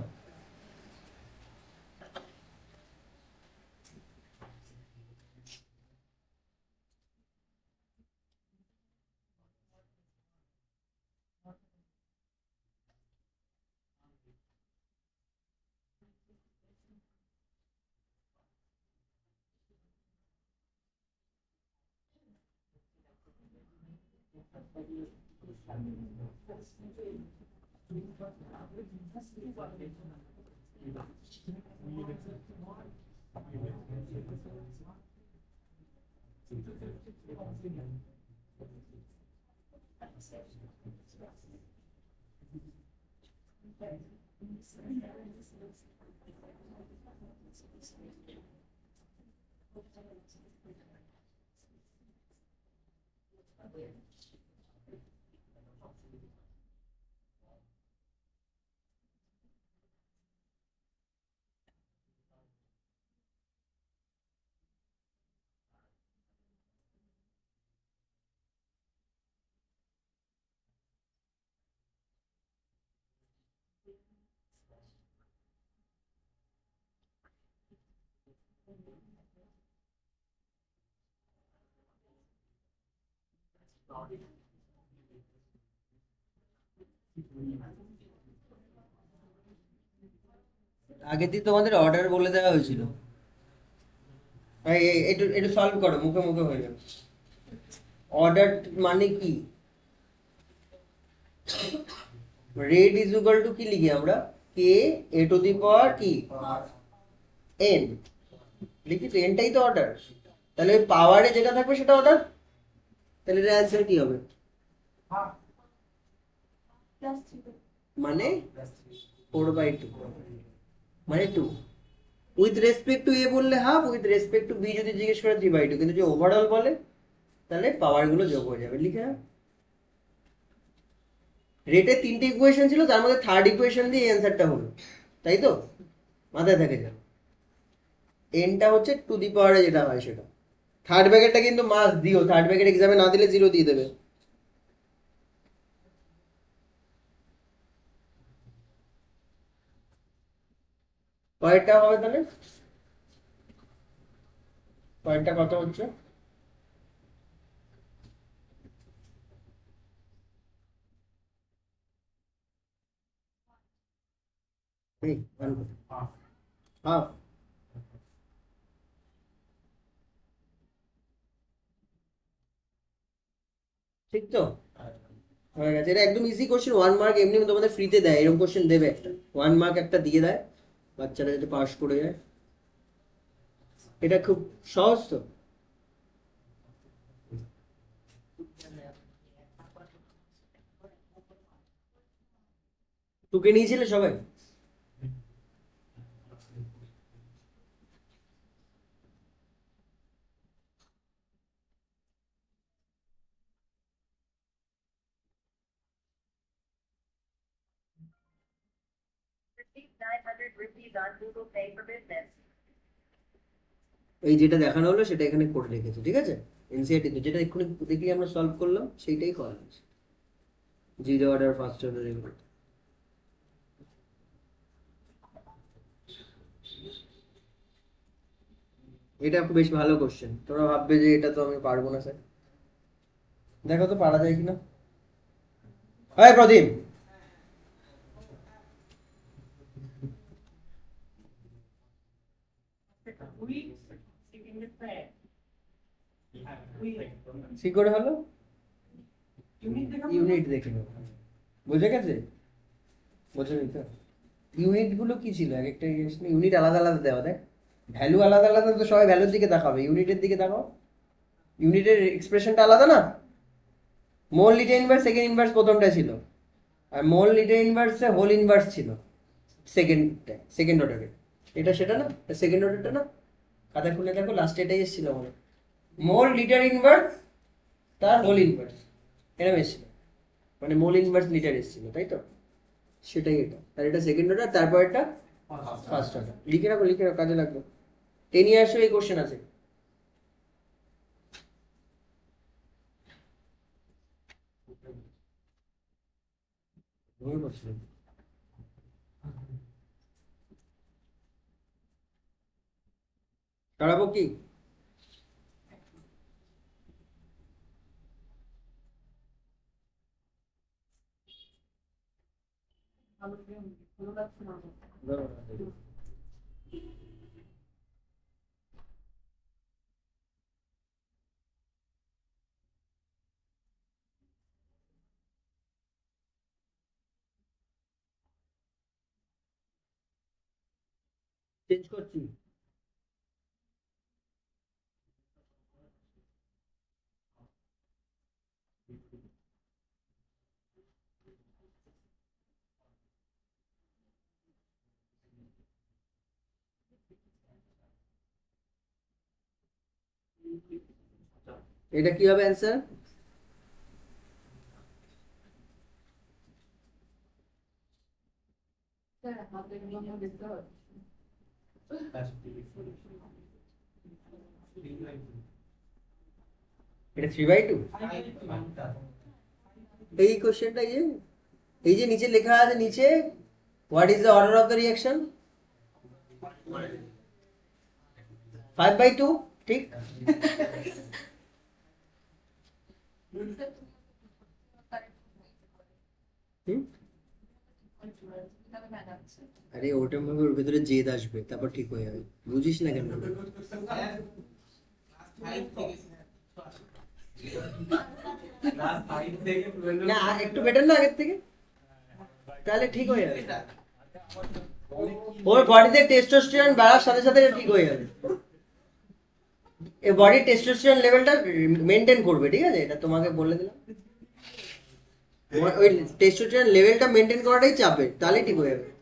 আগের দিন তোমাদের অর্ডার বলে দেওয়া হয়েছিল। একটু একটু সলভ করো, মুখে মুখে হয়ে যাবে। অর্ডার মানে কি? রেট ইজ ইকুয়াল টু কি লিখি আমরা? কে এ টু দি পাওয়ার কি এন লিখি তো, এনটাই তো অর্ডার। তাহলে ওই পাওয়ারে যেটা থাকবে সেটা অর্ডার। তাহলে এর অ্যান্সার কি হবে? মানে 4/2 মানে 2 উইথ রেসপেক্ট টু এ বললে half, with respect to B যদি জিজ্ঞেস করে 3/2, কিন্তু যে ওভারঅল বলে তাহলে পাওয়ার গুলো যোগ হয়ে যাবে। লিখে না, রেটের 3টে ইকুয়েশন ছিল, তার মধ্যে থার্ড ইকুয়েশন দিয়ে অ্যান্সারটা হলো, তাই তো? মাথায় থাকে যেন এনটা হচ্ছে টু দি পাওয়ারে যেটা হয় সেটা। থার্ড ব্র্যাকেটটা কিন্তু মাস দিও, থার্ড ব্র্যাকেট এক্সামে না দিলে 0 দিয়ে দেবে। পরেরটা হবে তাহলে, পরেরটা কত হচ্ছে? হাফ। ঠিক তো, হয়ে গেছে। এটা একদম ইজি কোশ্চেন, 1 মার্ক এমনি তোমাদের ফ্রিতে দেয়, এরকম কোশ্চেন দেবে একটা 1 মার্ক একটা দিয়ে দেয়, বাচ্চারা যাতে পাস করে যায়। এটা খুব সহজ তো। টুকে নিয়েছিলে সবাই? এই যেটা দেখানো হলো সেটা এখানে করে রেখেছি, ঠিক আছে? এনসিআরটি তো যেটা এক্ষুনি দেখি আমরা সলভ করলাম সেইটাই করা আছে, জিরো অর্ডার ফার্স্ট অর্ডার এগুলো। এটা খুব বেশ ভালো কোশ্চেন, তোমরা ভাববে যে এটা তো আমি পারবো না স্যার, দেখো তো পারা যায় কিনা। হ্যাঁ প্রদীপ, কি করে হলো? ইউনিট দেখে নেবো, বুঝে গেছে? বোঝেনি তো? ইউনিট গুলো কি ছিল, এক একটা ইউনিট আলাদা আলাদা দেওয়া, দেখ ভ্যালু আলাদা আলাদা, তো সবাই ভ্যালুর দিকে দেখাবে, ইউনিটের দিকে দেখাও। ইউনিটের এক্সপ্রেশনটা আলাদা না? Mole litre inverse second inverse প্রথমটা ছিল, আর মোল লিটার ইনভার্সে হোল ইনভার্স ছিল সেকেন্ড অর্ডারে। এটা সেটা না, সেকেন্ড অর্ডারটা না? খাতা খুলে দেখো, লাস্টে এটাই এসেছিল মনে, মোল লিটার ইনভার্স তার হোল ইনভার্স, এরকম এসেছিল, মানে মোল ইনভার্স লিটার এসেছিল, তাই তো? সেটাই এটা, আর এটা সেকেন্ড অর্ডার, তারপর এটা ফার্স্ট অর্ডার। লিখে রাখো, লিখে রাখো, কাজে লাগবে। 10 ইয়ার্সও এই কোশ্চেন আছে। সরাবো কি? চেঞ্জ করছি। এটা কি হবে অ্যান্সার? এটা 3/2। এই কোশ্চেনটা এই যে নিচে লেখা আছে, নিচে what is the order of the reaction? 5/2, ঠিক? হুম? আরে ওটা ভাবে ওর ভেতরে জেদ আসবে, তারপর ঠিক হয়ে যাবে, বুঝিস না কেন? না একটু বেটার না আগের থেকে, তাহলে ঠিক হয়ে যাবে। ওর বডিতে টেস্টোস্টেরন বাড়ার সাথে সাথে এটা ঠিক হয়ে যাবে। এই বডির টেস্টোস্টেরন লেভেলটা মেনটেন করবে, ঠিক আছে? এটা তোমাকে বলে দিলাম, ওই টেস্টোস্টেরন লেভেলটা মেনটেন করাটাই চাপের, তাহলে ঠিক হয়ে যাবে।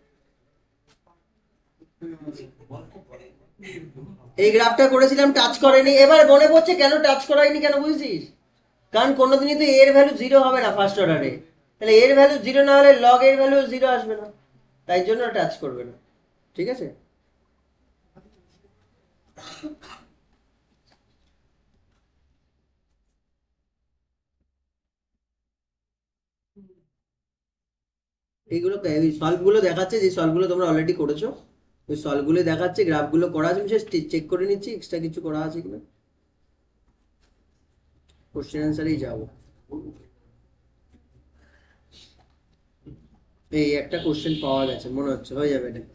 এই গ্রাফটা করেছিলাম, টাচ করেনি, এবার মনে পড়ছে কেন টাচ করাইনি, কেন বুঝছিস? কারণ কোনোদিনই তো এর ভ্যালু জিরো হবে না ফার্স্ট অর্ডারে, তাহলে এর ভ্যালু জিরো না হলে লগ এর ভ্যালু জিরো আসবে না, তাই জন্য টাচ করবে না, ঠিক আছে? এইগুলো ওই সলভগুলো দেখাচ্ছে, যে সলভগুলো তোমরা অলরেডি করেছো, ওই সলভগুলো দেখাচ্ছে, গ্রাফগুলো করা আছে, আমি চেক করে নিচ্ছি এক্সট্রা কিছু করা আছে কিনা। কোশ্চেন অ্যান্সারেই যাবো। এই একটা কোশ্চেন পাওয়া গেছে মনে হচ্ছে, হয়ে যাবে এটা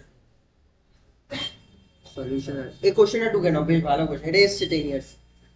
সলিউশন। এই কোশ্চেনটা টুকে নাও, বেশ ভালো কোশ্চেন, এটা এসছে 10 ইয়ার্স।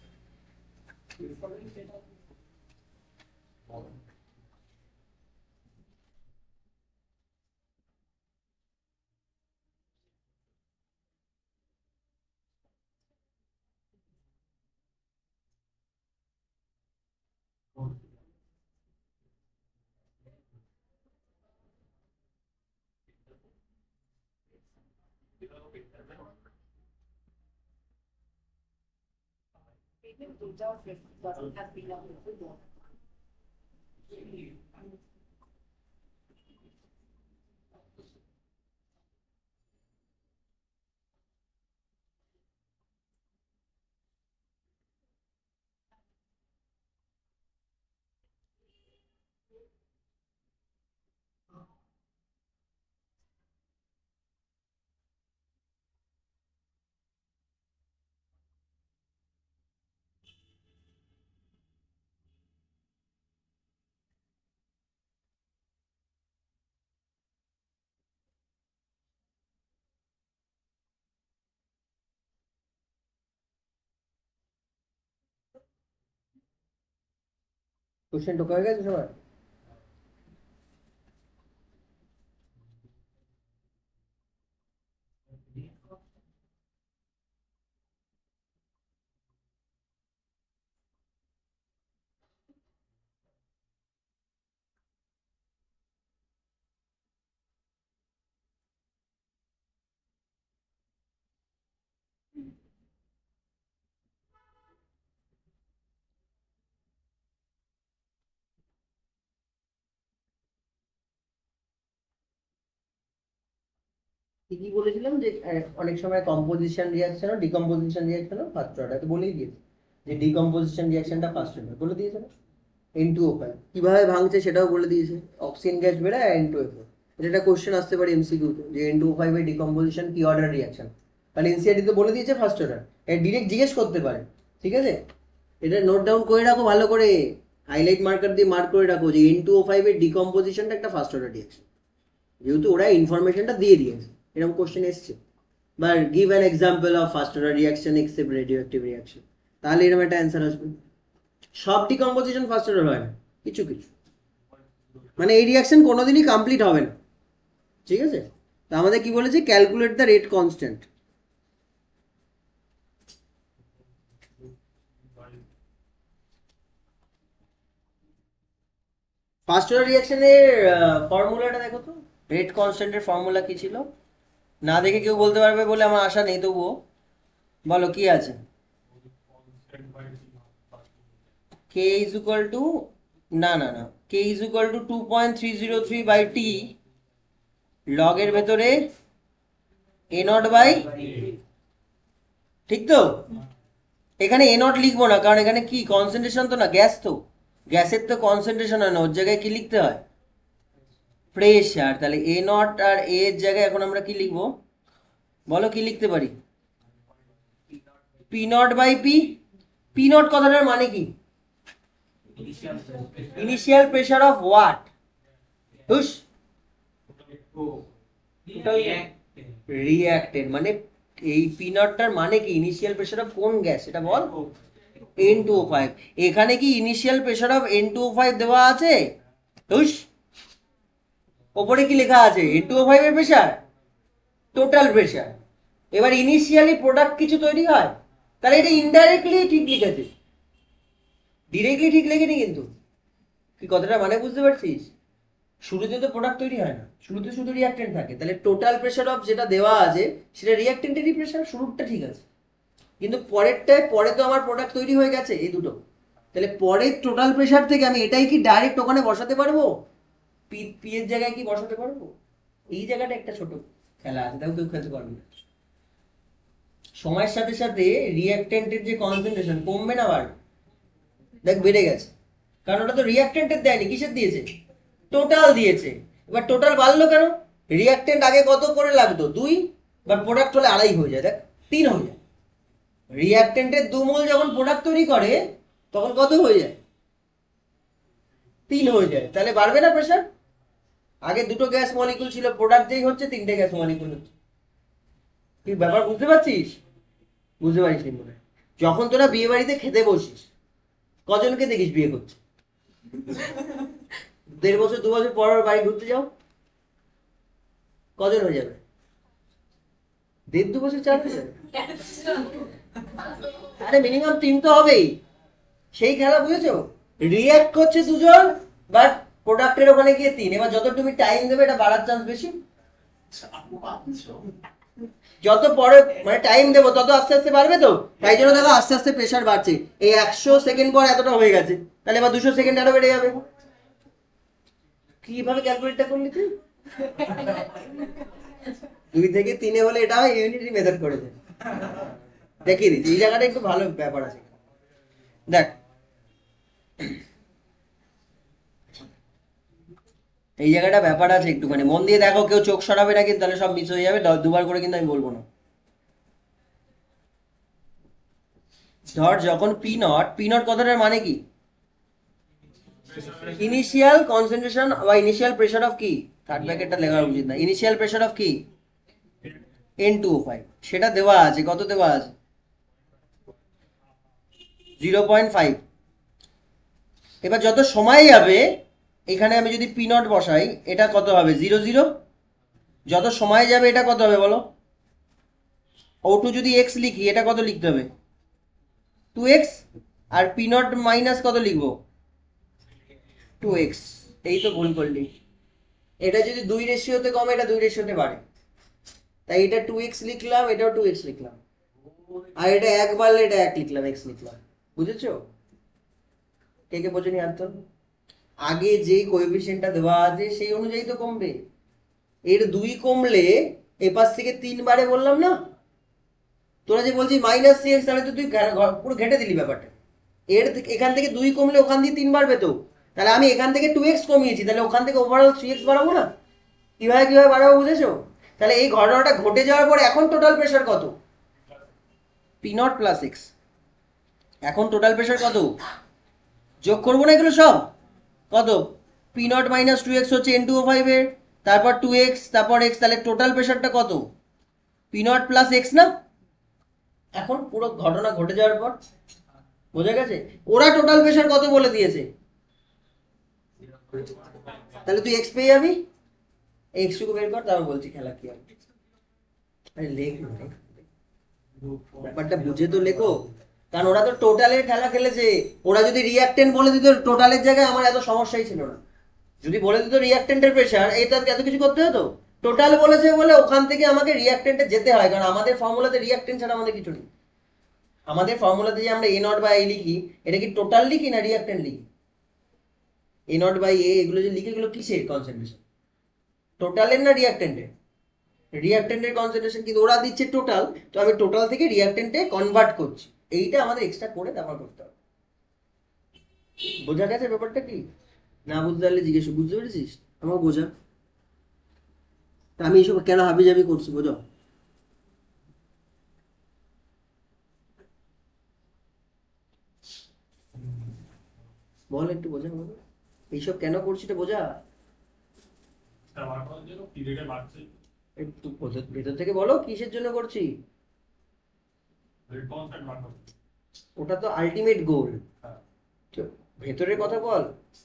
কোশ্চেন ঢোকা হয়ে গেছে সবার? কি কি বলেছিলাম যে অনেক সময় কম্পোজিশন রিঅ্যাকশন ও ডিকম্পোজিশন রিঅ্যাকশন ও ফার্স্ট অর্ডার, তো বলেই দিয়েছে যে ডিকম্পোজিশন রিঅ্যাকশনটা ফার্স্ট অর্ডার, বলে দিয়েছে না? N2O5 কিভাবে ভাঙছে সেটাও বলে দিয়েছে, অক্সিজেন গ্যাস বেরোয় N2O4। এটা একটা কোশ্চেন আসতে পারে এমসিকিউ তে, যে N2O5 এর ডিকম্পোজিশন কি অর্ডার রিঅ্যাকশন, তাহলে এনসিআরটি তো বলে দিয়েছে ফার্স্ট অর্ডার, এটা ডিরেক্ট জিজ্ঞেস করতে পারে, ঠিক আছে? এটা নোট ডাউন করে রাখো ভালো করে, হাইলাইট মার্কার দিয়ে মার্ক করে রাখো যে N2O5 এর ডিকম্পোজিশনটা একটা ফার্স্ট অর্ডার রিঅ্যাকশন, যেহেতু ওরা ইনফরমেশনটা দিয়ে দিয়েছে, এরকম কোশ্চেন এসছে। বা give an example of first order reaction except radioactive reaction, তাহলে এরকম একটা অ্যান্সার আসবে। সব ডিকম্পোজিশন ফার্স্ট অর্ডার হয় না, কিছু কিছু, মানে এই রিঅ্যাকশন কোনোদিনই কমপ্লিট হবে না, ঠিক আছে? তো আমাদের কি বলেছে, calculate the rate constant. First order রিঅ্যাকশনের ফর্মুলাটা দেখো তো, রেট কনস্ট্যান্টের ফর্মুলা কি ছিল? না দেখে কেউ বলতে পারবে বলে আমার আশা নেই, তবুও বলো কি আছে। কে ইজ ইকুয়াল টু, না না না, K is equal to 2.303 by T লগের ভেতরে এ নট বাই, ঠিক তো? এখানে এ নট লিখবো না, কারণ এখানে কি কনসেন্ট্রেশন তো না, গ্যাস তো, গ্যাসের তো কনসেন্ট্রেশন হয় না, ওর জায়গায় কি লিখতে হয়, প্রেশার। তাহলে এ নট আর এ এর জায়গায় এখন আমরা কি লিখবো বলো, কি লিখতে পারি? P nought by P. P nought কথাটার মানে কি? Initial pressure of what? হুশ, রিঅ্যাক্টেন্ট মানে এই পি নটটার মানে কি? ইনিশিয়াল প্রেসার অফ কোন গ্যাস এটা বল? N2O5। এখানে কি ইনিশিয়াল প্রেসার অফ N2O5 দেওয়া আছে? হুশ, ওপরে কি লেখা আছে? N2O5 এর প্রেসার টোটাল প্রেসার। এবার ইনিশিয়ালি প্রোডাক্ট কিছু তৈরি হয়, তাহলে এটা ইনডাইরেক্টলি ঠিক লিখেছে, ডিরেক্টলি ঠিক লেখেনি কিন্তু। কি কথাটা মানে বুঝতে পারছিস? শুরুতে তো প্রোডাক্ট তৈরি হয় না, শুরুতে শুধু রিঅ্যাক্টেন্ট থাকে। তাহলে টোটাল প্রেসার অফ যেটা দেওয়া আছে সেটা রিঅ্যাক্টেন্টেরই প্রেসার, শুরুটা ঠিক আছে, কিন্তু পরেরটায় পরে তো আমার প্রোডাক্ট তৈরি হয়ে গেছে এই দুটো। তাহলে পরের টোটাল প্রেসার থেকে আমি এটাই কি ডাইরেক্ট ওখানে বসাতে পারবো? পি পি এর জায়গায় কি বসাতে পারবো? এই জায়গাটা একটা ছোট খেলা আছে, তাও কেউ খেলতে পারবে না। সময়ের সাথে সাথে রিঅ্যাক্টেন্টের যে কনসেন্ট্রেশন কমবে না বাড়বে? দেখ বেড়ে গেছে, কারণ ওটা তো রিঅ্যাক্টেন্টের দেয়নি, কিসের দিয়েছে? টোটাল দিয়েছে। এবার টোটাল বাড়লো কেন? রিঅ্যাক্টেন্ট আগে কত করে লাগতো? 2, বা প্রোডাক্ট হলে 2.5 হয়ে যায়, দেখ 3 হয়ে যায়। রিঅ্যাক্টেন্টের 2 মোল যখন প্রোডাক্ট তৈরি করে তখন কত হয়ে যায়? 3 হয়ে যায়। তাহলে বাড়বে না প্রেসার? আগে দুটো গ্যাস মলিকুল ছিল, প্রোডাক্ট যেই হচ্ছে 3টে গ্যাস মলিকুল হচ্ছে। কি ব্যাপার বুঝতে পারছিস? বুঝতে পারিস নি মনে হয়। যখন তোরা বিয়ে বাড়িতে খেতে বসিস, কজনকে দেখিস বিয়ে করছে? 1.5 বছর 2 বছর পর বাড়ি ঘুরতে যাও, কজন হয়ে যাবে? 1.5-2 বছর 4 হয়ে যাবে? আরে মিনিমাম 3 তো হবেই। সেই খেলা বুঝেছো? রিঅ্যাক্ট করছে 2 জন, বাট প্রোডাক্টের ওখানে গিয়ে 3। এবার যত তুমি টাইম দেবে এটা বাড়ার চান্স বেশি। যত পরে মানে টাইম দেবো তত আস্তে আস্তে বাড়বে তো, তাই জন্য দেখো আস্তে আস্তে প্রেসার বাড়ছে। এই 100 সেকেন্ড পর এতটা হয়ে গেছে, তাহলে এবার 200 সেকেন্ড আরো বেড়ে যাবে। কিভাবে ক্যালকুলেটটা করলি তুই? 2 থেকে 3 হলে এটা হয়, ইউনিটি মেথড করে দে। দেখিয়ে দিচ্ছি, এই জায়গাটা একটু ভালো ব্যাপার আছে। দেখ এই জায়গাটা ব্যাপার আছে, একটুখানি মন দিয়ে দেখো, কেউ চোখ সরাবে না কিন্তু, তাহলে সব মিস হয়ে যাবে। 2বার করে কিন্তু আমি বলবো না। ধর যখন পি নট কথাটার মানে কি? ইনিশিয়াল কনসেন্ট্রেশন বা ইনিশিয়াল প্রেসার অফ কি? থার্ড ব্র্যাকেটটা লেখা উচিত না। ইনিশিয়াল প্রেসার অফ কি? N2O5। সেটা দেওয়া আছে, কত দেওয়া আছে? 0.5। এবার যত সময় যাবে, এখানে আমি যদি পি নট বসাই, এটা কত হবে? 0, 0। যত সময় যাবে এটা কত হবে বলো? O2 যদি x লিখি, এটা কত লিখতে হবে? 2x। আর পি নট মাইনাস কত লিখবো? 2x। এই তো ভুল করলি। এটা যদি 2 রেশিওতে কমে, এটা 2 রেশিওতে বাড়ে, তাই এটা 2x লিখলাম, এটাও 2x লিখলাম, আর এটা 1 বাড়লে এটা 1 লিখলাম, x লিখলাম। বুঝেছো? কে কে বোঝেনি আর? তো আগে যে কোএফিসিয়েন্টটা দেওয়া আছে সেই অনুযায়ী তো কমবে। এর 2 কমলে এপাশ থেকে 3 বাড়ে, বললাম না? তোরা যে বলছিস -3x, তাহলে তো তুই পুরো ঘেটে দিলি ব্যাপারটা। এখান থেকে 2 কমলে ওখান দিয়ে 3 বাড়বে তো, তাহলে আমি এখান থেকে 2x কমিয়েছি, তাহলে ওখান থেকে ওভারঅল 3x বাড়াবো না? কিভাবে বাড়াবো বুঝেছো? তাহলে এই ঘটনাটা ঘটে যাওয়ার পরে এখন টোটাল প্রেসার কত? P0 + x। এখন টোটাল প্রেসার কত? যোগ করবো না এগুলো সব? কত? P0 - 2x হচ্ছে N2O5 এর, তারপর 2x, তারপর x, তাহলে টোটাল প্রেসারটা কত? P0 + x না? এখন পুরো ঘটনা ঘটে যাওয়ার পর বোঝা গেছে ওরা টোটাল প্রেসার কত বলে দিয়েছে, তাহলে তুই x পেয়ে যাবি। x টুকু বের কর, তারপর বলছি খেলা কি হবে। আরে লেখ, ব্যাপারটা বুঝে তো লেখো, কারণ ওরা তো টোটালের খেলা খেলেছে। ওরা যদি রিঅ্যাক্টেন্ট বলে দিত টোটালের জায়গায়, আমার এত সমস্যাই ছিল না। যদি বলে দিত রিঅ্যাক্টেন্টের প্রেসার, এটা এত কিছু করতে হতো? টোটাল বলেছে বলে ওখান থেকে আমাকে রিঅ্যাক্টেন্টে যেতে হয়, কারণ আমাদের ফর্মুলাতে রিঅ্যাক্টেন্ট ছাড়া আমাদের কিছু নেই। আমাদের ফর্মুলাতে যে আমরা A0/A লিখি, এটা কি টোটাল লিখি না রিঅ্যাক্টেন্ট লিখি? A0/A এগুলো যে লিখি, এগুলো কিসের কনসেন্ট্রেশন? টোটালের না রিঅ্যাক্টেন্টের? রিঅ্যাক্টেন্টের কনসেন্ট্রেশন, কিন্তু ওরা দিচ্ছে টোটাল, তো আমি টোটাল থেকে রিঅ্যাক্টেন্টে কনভার্ট করছি। এইটা আমাদের এক্সট্রা করে তারপর করতে হবে। বোঝা গেছে ব্যাপারটা কি? না বুঝতে পারলে জিজ্ঞেস, বুঝতে পেরেছিস? আমার বোঝা, আমি এইসব কেন হাবি জাবি করছি বোঝো? বল একটু বোঝা বলো, এইসব কেন করছি এটা বোঝা। একটু ভেতর থেকে বলো কিসের জন্য করছি। ওটা তো আলটিমেট গোল, ভেতরের কথা বল।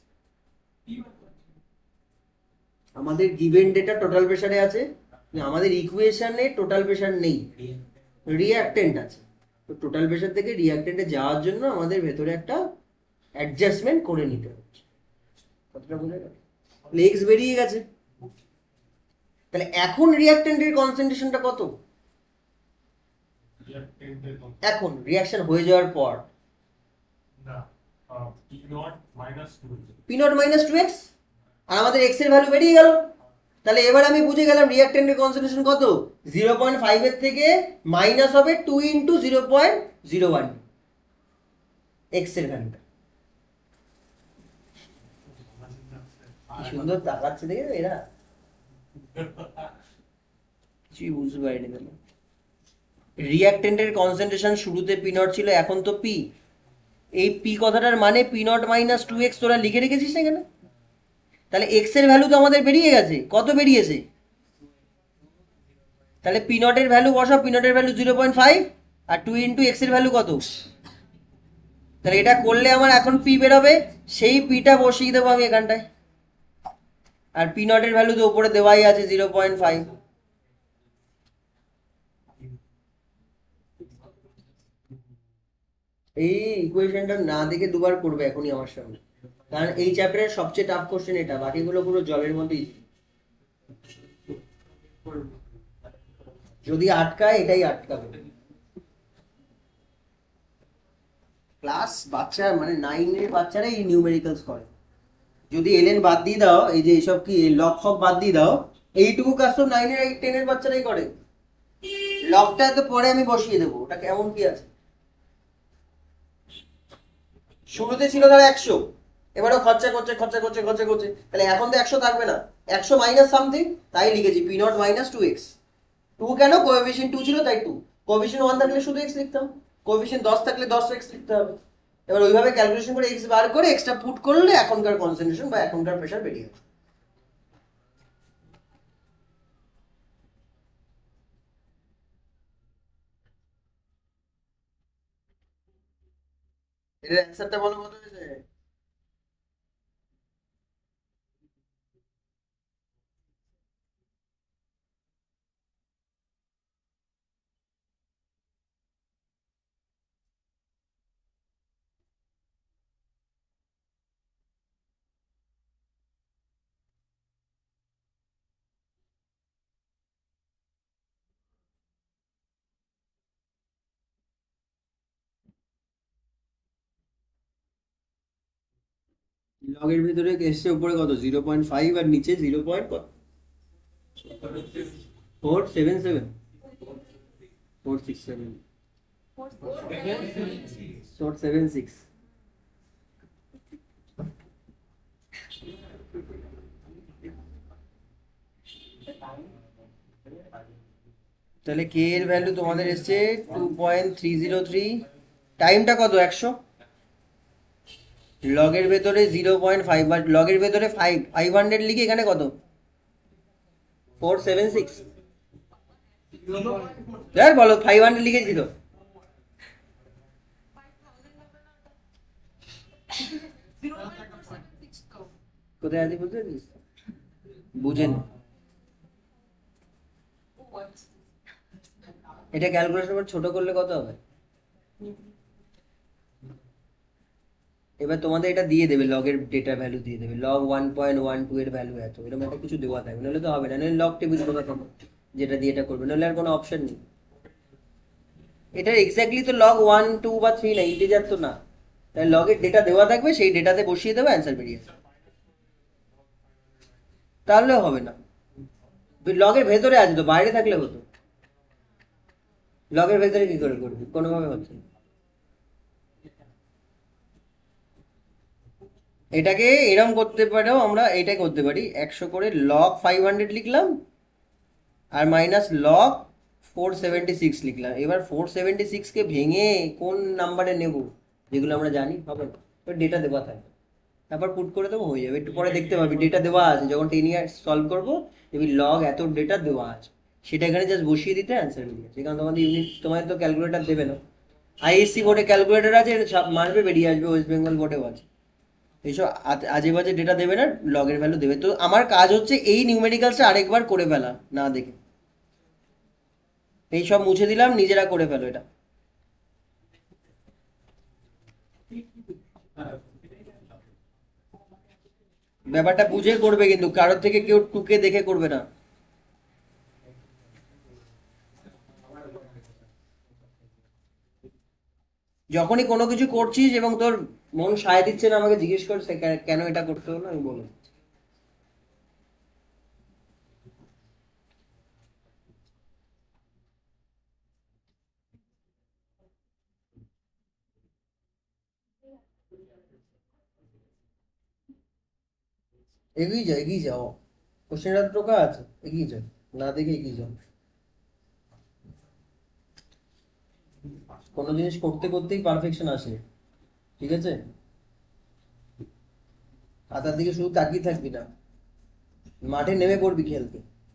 আমাদের গিভেন ডেটা টোটাল প্রেসারে আছে, আমাদের ইকুয়েশনে টোটাল প্রেসার নেই, রিঅ্যাক্টেন্ট আছে। তো টোটাল প্রেসার থেকে রিঅ্যাক্টেন্টে যাওয়ার জন্য আমাদের ভেতরে একটা অ্যাডজাস্টমেন্ট করে নিতে হচ্ছে। কতটা বোঝা গেল? এক্স বেরিয়ে গেছে, তাহলে এখন রিঅ্যাক্টেন্টের কনসেন্ট্রেশনটা কত? এখন রিঅ্যাকশন হয়ে যাওয়ার পর P0 minus 2x, আর আমাদের x এর ভ্যালু বেরিয়ে গেল। তাহলে এবার আমি বুঝে গেলাম রিঅ্যাক্টেন্টের কনসেন্ট্রেশন কত, 0.5 এর থেকে মাইনাস হবে 2 × 0.01 x এর ভ্যালুটা। কি সুন্দর তাকাচ্ছে দেখে এরা, কিছুই বুঝতে পারিনি। তাহলে রিঅ্যাক্টেন্টের কনসেন্ট্রেশন শুরুতে P0 ছিল, এখন তো P। এই P কথাটার মানে P0 minus 2x তোরা লিখে রেখেছিস না এখানে। তাহলে x এর ভ্যালু তো আমাদের বেরিয়ে গেছে, কত বেরিয়েছে? তাহলে P0 এর ভ্যালু বসাও, P0 এর ভ্যালু 0.5 আর 2 × x এর ভ্যালু কত? তাহলে এটা করলে আমার এখন P বেরোবে, সেই Pটা বসিয়ে দেবো আমি এখানটায়। আর P0 এর ভ্যালু তো উপরে দেওয়াই আছে 0.5। এই ইকুয়েশনটা না দেখে দুবার করবে এখনই আমার সামনে, কারণ এই চ্যাপ্টারের সবচেয়ে টাফ কোশ্চেন এটা, বাকিগুলো পুরো জলের মধ্যেই। যদি আটকায় এটাই আটকাবে। ক্লাস বাচ্চা মানে 9 এর বাচ্চারা এই নিউমেরিক্যালস করে। যদি এলএন বাদ দিয়ে দাও, এই যে এইসব কি লগ ফগ বাদ দিয়ে দাও, এইটুকু কাজ তো 9 এর 10 এর বাচ্চারাই করে। লগটা তো পরে আমি বসিয়ে দেবো, ওটা কেমন কি আছে। শুরুতে ছিল ধর 100, এবারও খরচা করছে, তাহলে এখন তো 100 থাকবে না, 100 মাইনাস সামথিং, তাই লিখেছি P0 minus 2x। 2 কেন? কোএফিসিয়েন্ট 2 ছিল তাই 2, কোএফিসিয়েন্ট 1 থাকলে শুধু x লিখতাম, কোএফিসিয়েন্ট 10 থাকলে 10x লিখতে হবে। এবার ওইভাবে ক্যালকুলেশন করে x বার করে এক্সট্রা পুট করলে এখনকার কনসেন্ট্রেশন বা এখনকার প্রেসার বেরিয়ে যাবে। এর অ্যানসারটা বলো কত হয়েছে? লগের ভিতরে এসছে উপরে কত 0.5 আর নিচে 0.477 467 476। তাহলে কে এর ভ্যালু তোমাদের এসছে 2.303, টাইমটা কত 100, লগের ভেতরে 0.5 বা লগের ভেতরে 500 লিখে এখানে কত 476। যার বলো 500 লিখেছি তো। কোথায় আছে বুঝতে পারছিস? বুঝেন এটা ক্যালকুলেশন করে ছোট করলে কত হবে? এবার তোমাদের এটা দিয়ে দেবে, লগের ডেটা ভ্যালু দিয়ে দেবে, লগ 1.12 এর ভ্যালু এত, এরকম একটা কিছু দেওয়া থাকবে, নাহলে তো হবে না, নাহলে লগ টেবিল কোথা পাবো যেটা দিয়ে এটা করবে, নাহলে আর কোনো অপশন নেই। এটা এক্স্যাক্টলি তো লগ 1, 2 বা 3 না, ইন্টিজার তো না, তাই লগের ডেটা দেওয়া থাকবে, সেই ডেটাতে বসিয়ে দেবে, অ্যান্সার বেরিয়ে যাবে। তাহলে হবে না, লগের ভেতরে আছে তো, বাইরে থাকলে হতো। লগের ভেতরে কি করে করবি? কোনোভাবে হচ্ছে না। এটাকে এরম করতে পারো, আমরা এটাই করতে পারি, 100 করে লগ 500 লিখলাম আর মাইনাস লগ 476 লিখলাম। এবার 476 কে ভেঙে কোন নাম্বারে নেব, যেগুলো আমরা জানি হবে না, ডেটা দেওয়া থাকবে। তারপর পুট করে দেবো, হয়ে যাবে। একটু পরে দেখতে পাবি ডেটা দেওয়া আছে, যখন 10 ইয়ার্স সলভ করবো দেখবি লগ এত ডেটা দেওয়া আছে, সেটা এখানে জাস্ট বসিয়ে দিতে অ্যান্সার বেরিয়ে যাচ্ছে। কারণ তোমাদের ইউনিট, তোমাদের তো ক্যালকুলেটার দেবে না। আইএসসি বোর্ডে ক্যালকুলেটার আছে, এটা মারবে বেরিয়ে আসবে, ওয়েস্ট বেঙ্গল বোর্ডেও আছে। এইসব আজে বাজে ডেটা দেবে না, লগের ভ্যালু দেবে। তো আমার কাজ হচ্ছে এই নিউমেরিক্যালসটা আরেকবার করে ফেলা না দেখে, এই সব মুছে দিলাম, নিজেরা করে ফেলো এটা। ব্যাপারটা বুঝে করবে, কিন্তু কারোর থেকে কেউ টুকে দেখে করবে না। যখনই কোনো কিছু করছিস এবং তোর মন সায় দিচ্ছে না, আমাকে জিজ্ঞেস কর কেন এটা করতে হলো, আমি বলবো। এগিয়ে যাও, এগিয়ে যাও, কোশ্চেনটা তো টোকা আছে, এগিয়ে যাও, না দেখে এগিয়ে যাও। কোনো জিনিস করতে করতেই পারফেকশন আসে, ঠিক আছে? খাতার দিকে শুধু তাকিয়ে থাকবি না, মাঠে নেমে পড়বি খেলতে।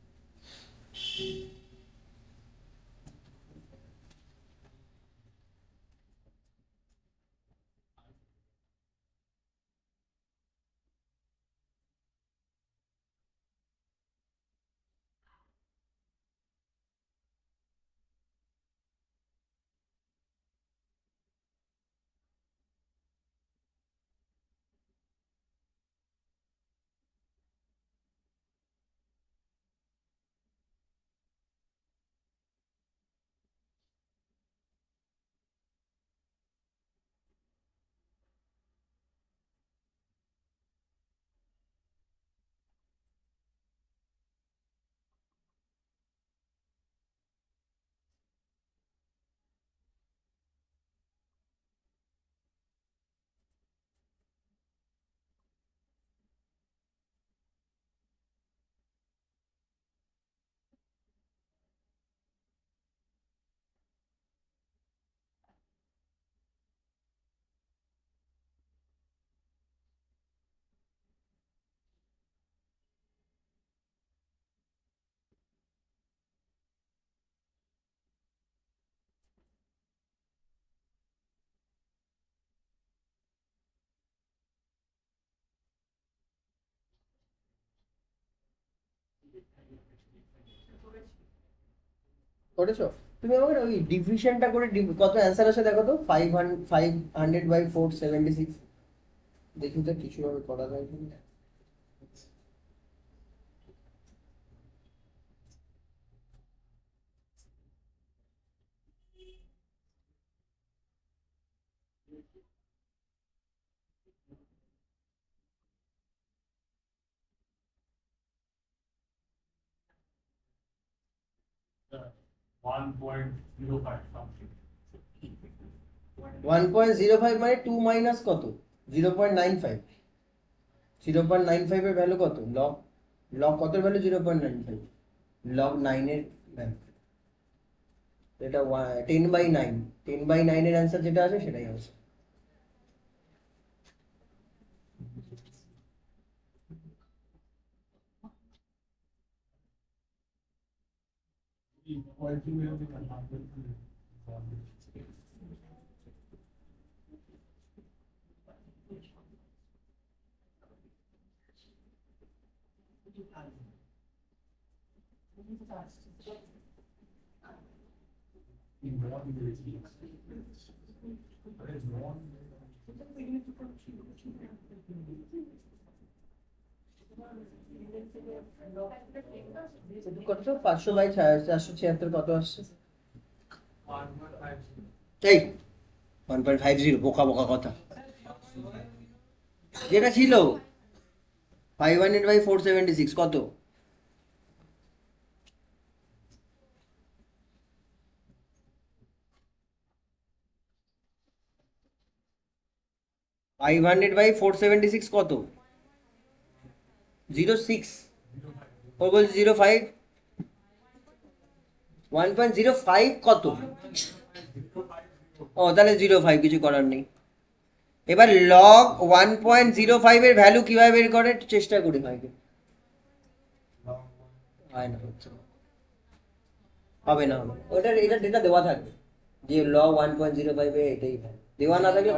করেছো? তুমি আমাকে ওই ডিভিশনটা করে কত অ্যান্সার আসে দেখো তো, 500/476। দেখি তো কিছু ভাবে করা যায় কি না। 1.05 something. 1.05 মানে 2 মাইনাস কত? 0.95। 0.95 এর ভ্যালু কত? লগ, লগ কত ভ্যালু? 0.95। লগ 9 এর ভ্যালু, এটা 10/9। 10/9 এর অ্যান্সার যেটা আছে সেটাই আছে। Quality will be converted to in more কত? 500/476 কত আসছে? 1.5. এই 1.50, বোকা বোকা কথা। যেটা ছিল 500/476 কত? 500/476 কত? 06। ও বলছে 05। 1.05 কত? ও তাহলে 05, কিছু করার নেই। এবার লগ 1.05 এর ভ্যালু কিভাবে বের করে একটু চেষ্টা করি ভাইকে। হয় না, হচ্ছে না। হবে না, ওটা এটা ডেটা দেওয়া থাকবে যে লগ 1.05 এ এটাই ভ্যালু দেওয়া না থাকলে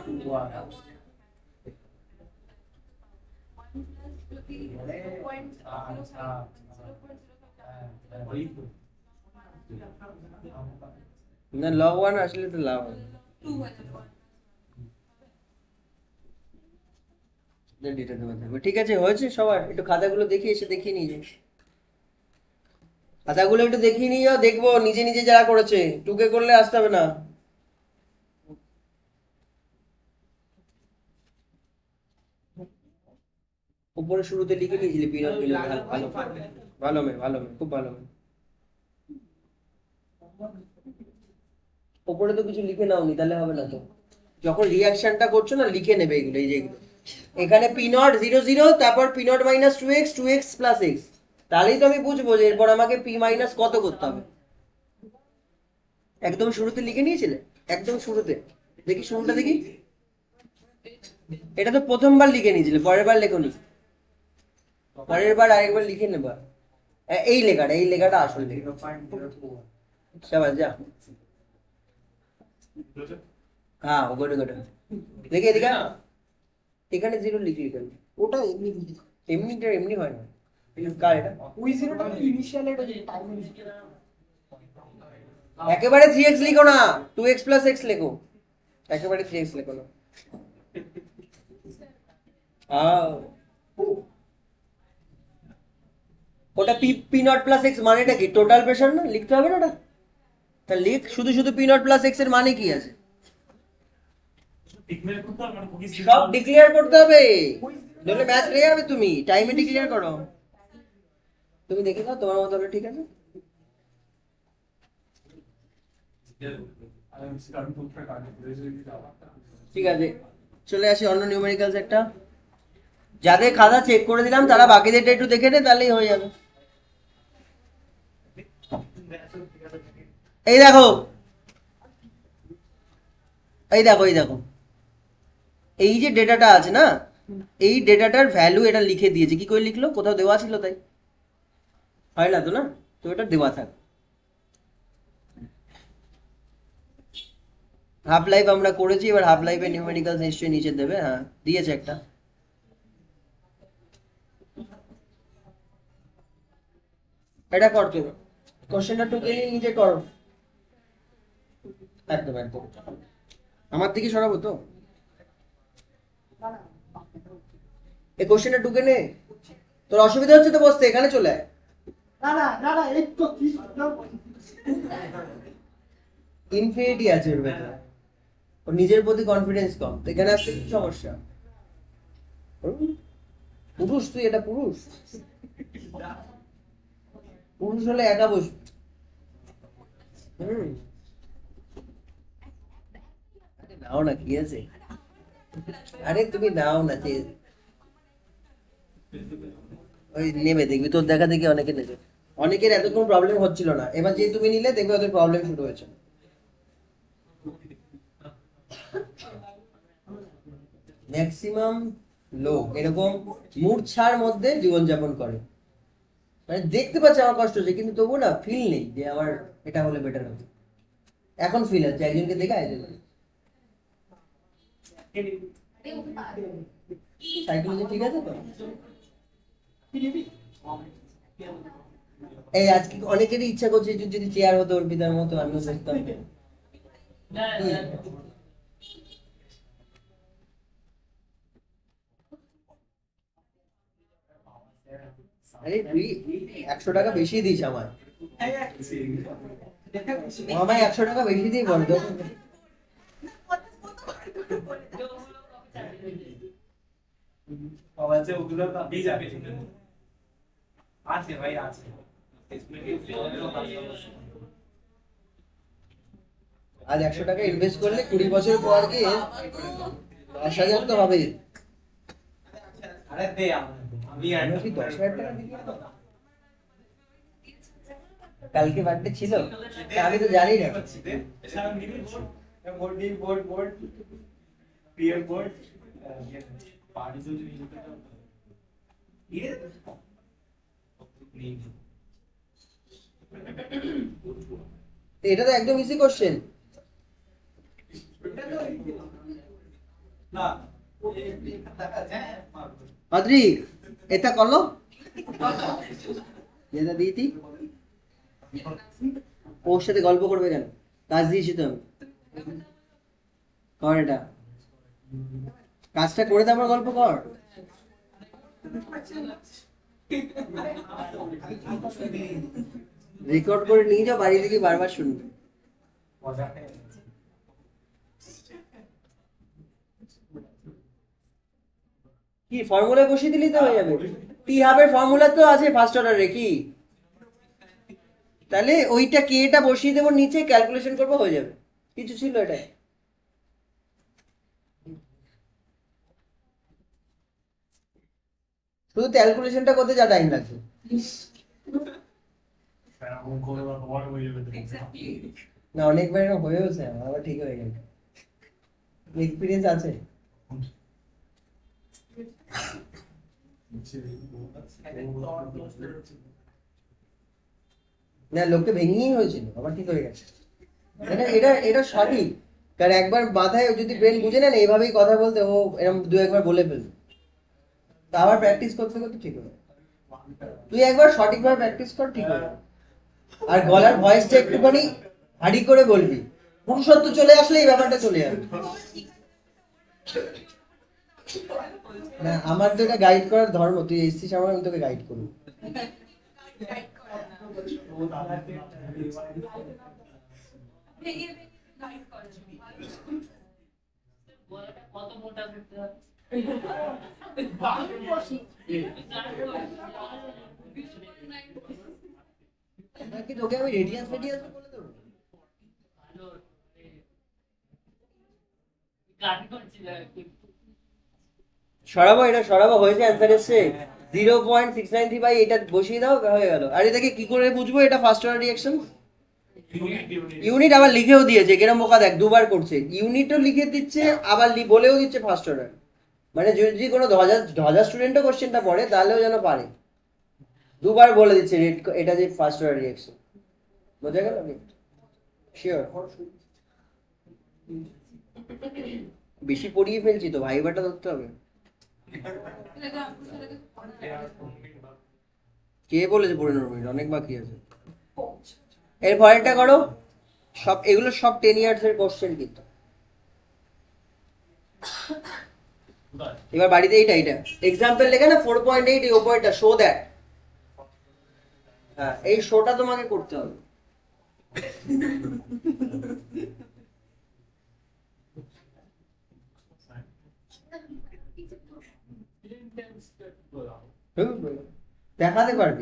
না, লগ 1 আসলে তো লাভ হবে। ডেটা দেওয়া থাকবে, ঠিক আছে হয়েছে সবার। একটু খাতাগুলো দেখিয়ে এসে দেখিয়ে নিয়ে যাই, খাতাগুলো একটু দেখিয়ে নিয়ে যাও, দেখবো নিজে নিজে যারা করেছে, টুকে করলে আসতে হবে না। উপরে শুরুতে লিখে নিয়েছিলি পিরিয়ড পিরিয়ড, ভালো ভালো মেয়ে, ভালো মেয়ে, খুব ভালো মেয়ে। উপরে তো কিছু লিখে নাওনি, তাহলে হবে না তো। যখন রিয়াকশনটা করছো না লিখে নেবে এগুলো, এই যে এগুলো এখানে পি নট 0 0, তারপর P nought minus 2x 2x plus x, তাহলেই তো আমি বুঝবো যে এরপর আমাকে পি মাইনাস কত করতে হবে। একদম শুরুতে লিখে নিয়েছিলে, একদম শুরুতে দেখি, শুরুটা দেখি। এটা তো প্রথমবার লিখে নিয়েছিলে, পরের বার লেখোনি, পরের বার আরেকবার লিখে নেবা। এই লেখাটা আসল লেখা। সবাই যা, হ্যাঁ গোটে গোটে দেখি এদিকে, এখানে 0 লিখলি কেন? ওটা এমনি এমনিটা এমনি হয় না, কার এটা? ওই জিরোটা ইনিশিয়াল এটা যে টাইম একেবারে 3x লিখো না, 2x প্লাস x লেখো, একেবারে 3x লেখো না। ওটা পি নট প্লাস এক্স মানেটা কি? টোটাল প্রেশার না, লিখতে হবে না ওটা? তা লিখ, শুধু শুধু পি নট প্লাস এক্স এর মানে কি আছে? সব ডিক্লেয়ার করতে হবে, নইলে ম্যাচ রে যাবে। তুমি টাইমে ডিক্লেয়ার করো, তুমি দেখে দাও তোমার মতো হলে ঠিক আছে। ঠিক আছে, চলে আসি অন্য নিউমেরিক্যালস একটা। যাদের খাতা চেক করে দিলাম তারা বাকিদেরটা একটু দেখে নে, তাহলেই হয়ে যাবে। এই দেখো, এই দেখো, এই দেখো, এই যে ডেটাটা আছে না, এই ডেটাটার ভ্যালু এটা লিখে দিয়েছে। কি করে লিখলো? কোথাও দেওয়া ছিল তাই হয় না তো, না তো এটা দেওয়া থাক। হাফ লাইফ আমরা করেছি, এবার হাফ লাইফের নিউমেরিক্যালস নিশ্চয়ই নিচে দেবে। হ্যাঁ দিয়েছে একটা, এটা করতে কোশ্চেনটা টুকে নিয়ে নিজে করো। একদম একদম, আমার দিকে সরাবো তো। এই কোশ্চেনটা টুকে নে, তোর অসুবিধা হচ্ছে তো বসতে, এখানে চলে আয়। না এই তো কি ইনফিনিটি আছে ওর ভেতরে, ওর নিজের প্রতি কনফিডেন্স কম, তো এখানে আসছে কি সমস্যা? পুরুষ তুই, এটা পুরুষ, পুরুষ হলে একা বস। নাও না, কি আছে? আরে তুমি নাও না, ওই নেবে দেখবি, তোর দেখা দেখি অনেকে নেবে। অনেকের এতক্ষণ প্রবলেম হচ্ছিল না, এবার যে তুমি নিলে দেখবে ওদের প্রবলেম শুরু হয়েছে। ম্যাক্সিমাম লোক এরকম মূর্ছার মধ্যে জীবনযাপন করে, মানে দেখতে পাচ্ছে আমার কষ্ট হচ্ছে, কিন্তু তবু না ফিল নেই যে আমার এটা হলে বেটার হবে। এখন ফিল হচ্ছে, একজনকে দেখে একজন সাইকোলজি ঠিক আছে তো। এই আজকে অনেকেরই ইচ্ছা করছে যদি চেয়ার হতো অর্পিতার মতো, আমিও বসতাম। আরে তুই 100 টাকা বেশি দিস আমায়, আমায় 100 টাকা বেশি দিয়ে বল তো। আছে ভাই আছে, আজ 100 টাকা ইনভেস্ট করলে 20 বছর পর গিয়ে 10,000 তো হবে। আরে দে আমি আমি কি 10,000 টাকা দিবি? কালকে বার্থডে ছিল, আমি তো জানি না। Peer board. Party to the এটা তো একদম ইজি কোশ্চেন। না আদ্রি এটা করলো যেটা দিয়েছি ওর সাথে গল্প করবে কেন? কাজ দিয়েছি তো আমি, কর এটা, কাজটা করে তারপর গল্প কর। রেকর্ড করে নিয়ে যাও, বাড়ি থেকে বারবার শুনবে। কি ফর্মুলা বসিয়ে দিলেই তো হয়ে যাবে। টি হাবের ফর্মুলা তো আছে ফার্স্ট অর্ডারে, কি তাহলে ওইটা কে টা বসিয়ে দেবো নিচে, ক্যালকুলেশন করবো, হয়ে যাবে। কিছু ছিল এটা? শুধু ক্যালকুলেশনটা করতে যা টাইম লাগছে। না অনেকবার এরকম হয়েওছে, আমার আবার ঠিক হয়ে গেছে, এক্সপিরিয়েন্স আছে। না লোককে ভেঙেই হয়েছিল, আবার ঠিক হয়ে গেছে। এটা এটা এটা সঠিক, কারণ একবার মাথায় যদি ব্রেন বুঝে নেন এইভাবেই কথা বলতে, ও এরকম দু একবার বলে ফেলবে, তা আবার প্র্যাকটিস করতে করতে ঠিক হবে। তুই একবার সঠিকভাবে প্র্যাকটিস কর, ঠিক হবে। আর গলার ভয়েসটা একটুখানি হাড়ি করে বলবি, পুরুষত্ব চলে আসলে এই ব্যাপারটা চলে যাবে। না আমার তো এটা গাইড করার ধর্ম, তুই এসছিস আমার, আমি তোকে গাইড করবো। তোকে আমি রেডিয়াস ফেডিয়াস বলে দেবো। সরাবো, এটা সরাবো, হয়েছে, অ্যান্সার এসছে 0.693 বাই, এটা বসিয়ে দাও, হয়ে গেল। আর এটাকে কি করে বুঝবো এটা ফার্স্ট অর্ডার রিঅ্যাকশন? ইউনিট আবার লিখেও দিয়েছে, কেরম বোকা দেখ, দুবার করছে, ইউনিটও লিখে দিচ্ছে আবার বলেও দিচ্ছে ফার্স্ট অর্ডার। মানে যদি কোনো ধজা স্টুডেন্টও কোশ্চেনটা পড়ে তাহলেও যেন পারে, দুবার বলে দিচ্ছে এটা যে ফার্স্ট অর্ডার রিঅ্যাকশন। বোঝা গেল? শিওর? বেশি পড়িয়ে ফেলছি তো, ভাইবাটা ধরতে হবে। কে বলেছে 15 মিনিট? অনেক বাকি আছে। এর পরেরটা করো। সব এগুলো সব 10 ইয়ার্স এর কোশ্চেন কিন্তু। এবার বাড়িতে এইটা এক্সাম্পল লেখা না 4.8, এই উপরটা শো দ্যাট। হ্যাঁ এই শোটা তোমাকে করতে হবে। দেখাতে পারবি?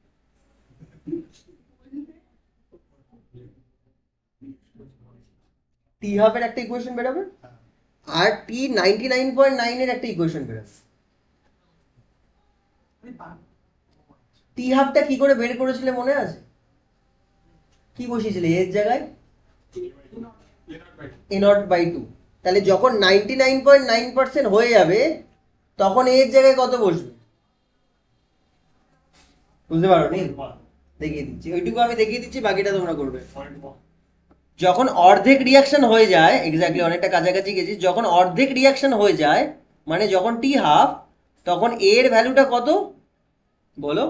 টি হাফের একটা ইকুয়েশন বেরোবে আর টি 99.9 এর একটা ইকুয়েশন বেরোবে। টি হাফটা কি করে বের করেছিলে মনে আছে? কি বসিয়েছিলে এর জায়গায়? a0/2। তাহলে যখন 99.9% হয়ে যাবে তখন এর জায়গায় কত বসবে? বুঝতে পারো নি? দেখিয়ে দিচ্ছি, ওইটুকু আমি দেখিয়ে দিচ্ছি, বাকিটা তোমরা করবে। যখন অর্ধেক রিয়াকশন হয়ে যায়, এক্স্যাক্টলি অনেকটা কাছাকাছি গেছি, যখন অর্ধেক রিয়াকশন হয়ে যায় মানে যখন টি হাফ, তখন এর ভ্যালুটা কত বলো?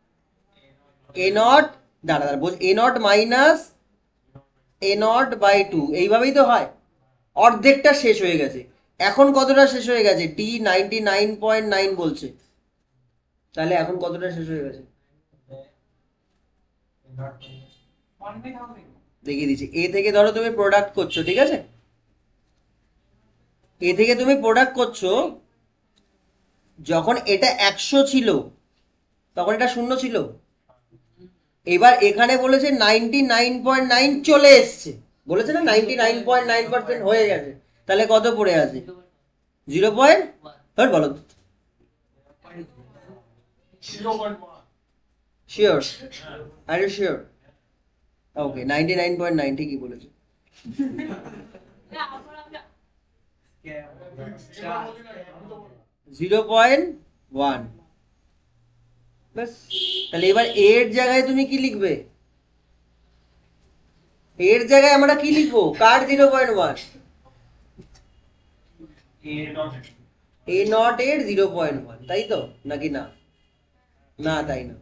a0 দাঁড়া a0 মাইনাস a0/2, এইভাবেই তো হয়। অর্ধেকটা শেষ হয়ে গেছে, এখন কতটা শেষ হয়ে গেছে? টি 99.9 বলছে, তাহলে এখন কতটা শেষ হয়ে গেছে দেখিয়ে দিচ্ছি। এ থেকে ধরো তুমি প্রোডাক্ট করছো, ঠিক আছে? এ থেকে তুমি প্রোডাক্ট করছো, যখন এটা 100 ছিল তখন এটা 0 ছিল। এবার এখানে বলেছে 99.9 চলে এসছে, বলেছে না 99.9% হয়ে গেছে, তাহলে কত পড়ে আছে? 0. বলো sure? Are you sure? Okay 99.9 ঠিকই বলেছে। 0.1। ব্যাস, তাহলে এবার এর জায়গায় তুমি কি লিখবে? এর জায়গায় আমরা কি লিখবো? কার 0.1? এ নট এর 0.1, তাই তো নাকি না? না, তাই না।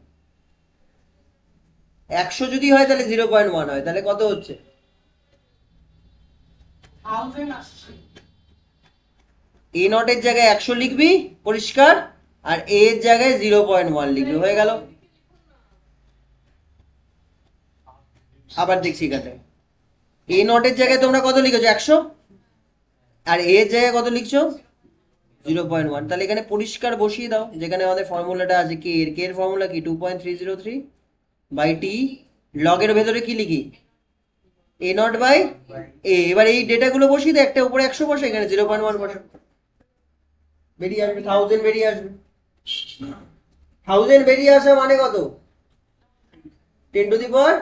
100 যদি হয় তাহলে 0.1 হয়, তাহলে কত হচ্ছে? 1000 আসছে। এ নট এর জায়গায় 100 লিখবি পরিষ্কার, আর এর জায়গায় 0.1 লিখবি, হয়ে গেল। আবার দেখছি এখানে এ নট এর জায়গায় তোমরা কত লিখেছো? 100, আর এর জায়গায় কত লিখছো? 0.1। তাহলে এখানে পরিষ্কার বসিয়ে দাও, যেখানে আমাদের ফর্মুলাটা আছে কে এর ফর্মুলা কি? 2.303 বাই টি। লগের ভেতরে কি লিখি? A not by A. এবার এই ডেটাগুলো বসিয়ে দাও, একটা উপরে 100 বসে, এখানে 0.1 বসে, বেরিয়ে আসবে 1000, বেরিয়ে আসবে 1000। বেরিয়ে আসা মানে কত? 10 টু দি পাওয়ার।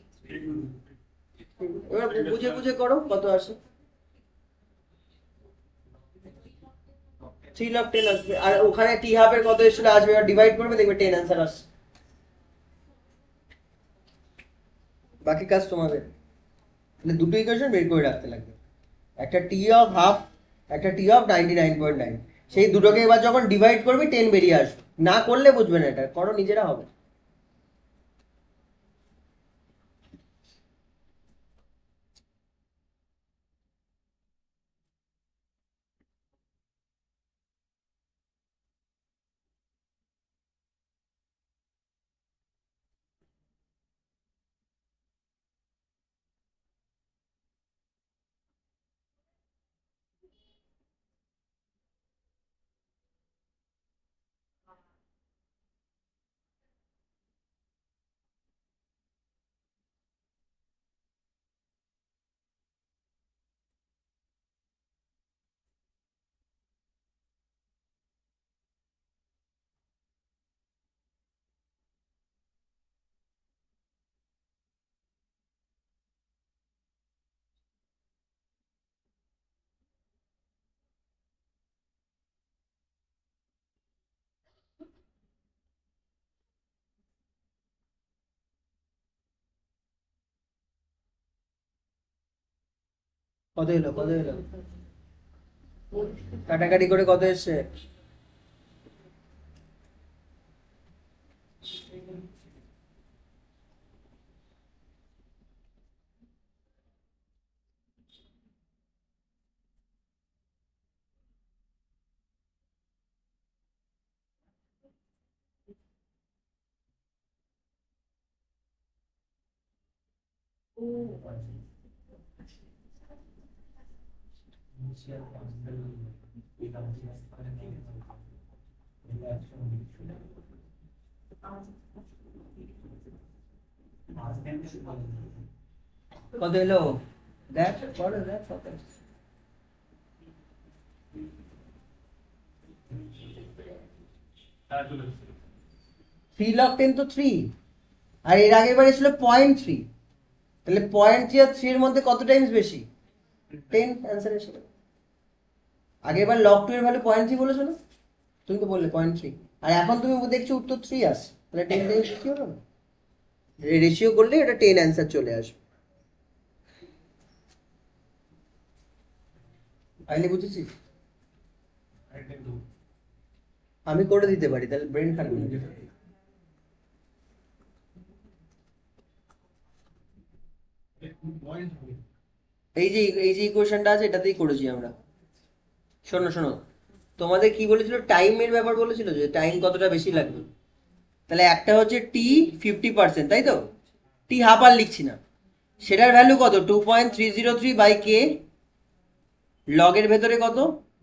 এবার বুঝে বুঝে করো কত আসে। 3 লাখ 10 আসবে, আর ওখানে টি হাফের কত এসেছিল আসবে, এবার ডিভাইড করবে, দেখবে 10 অ্যান্সার আসছে। বাকি কাজ তোমাদের। তাহলে দুটো ইকুয়েশন বের করে রাখতে লাগবে, একটা টি অফ হাফ, একটা টি অফ 99.9। সেই দুটোকে এবার যখন ডিভাইড করবে 10 বেরিয়ে আসবে। না করলে বুঝবে না, এটা করো নিজেরা হবে। কত এলো? কত এলো? কাটাকাটি করে কত এসছে? কত এলো? দেখ পড়ো, দেখ কত এসছে। থ্রি লক 10 তো 3, আর এর আগের বার ছিল 0.3। তাহলে 0.3 আর 3 এর মধ্যে কত টাইমস বেশি? 10 অ্যান্সার এসে গেল। আগের বার লক 2 এর ভ্যালু 0.3 বলেছো না? তুমি তো বললে 0.3, আর এখন তুমি দেখছো উত্তর 3 আসে, তাহলে 10 টাইমস কি হলো না? রেশিও করলে এটা 10 অ্যান্সার চলে আসবে। আইলে বুঝেছিস? আমি করে দিতে পারি, তাহলে ব্রেন খারাপ হয়ে যাবে। এই যে ইকুয়েশনটা আছে এটাতেই করেছি আমরা। শোনো শোনো, তোমাদের কি বলেছিল? টাইমের ব্যাপার বলেছিল, যে টাইম কতটা বেশি লাগবে। তাহলে একটা হচ্ছে টি 50%, তাই তো? টি হাফ আর লিখছি না, সেটার ভ্যালু কত? 2.303 বাই কে। লগের ভেতরে কত?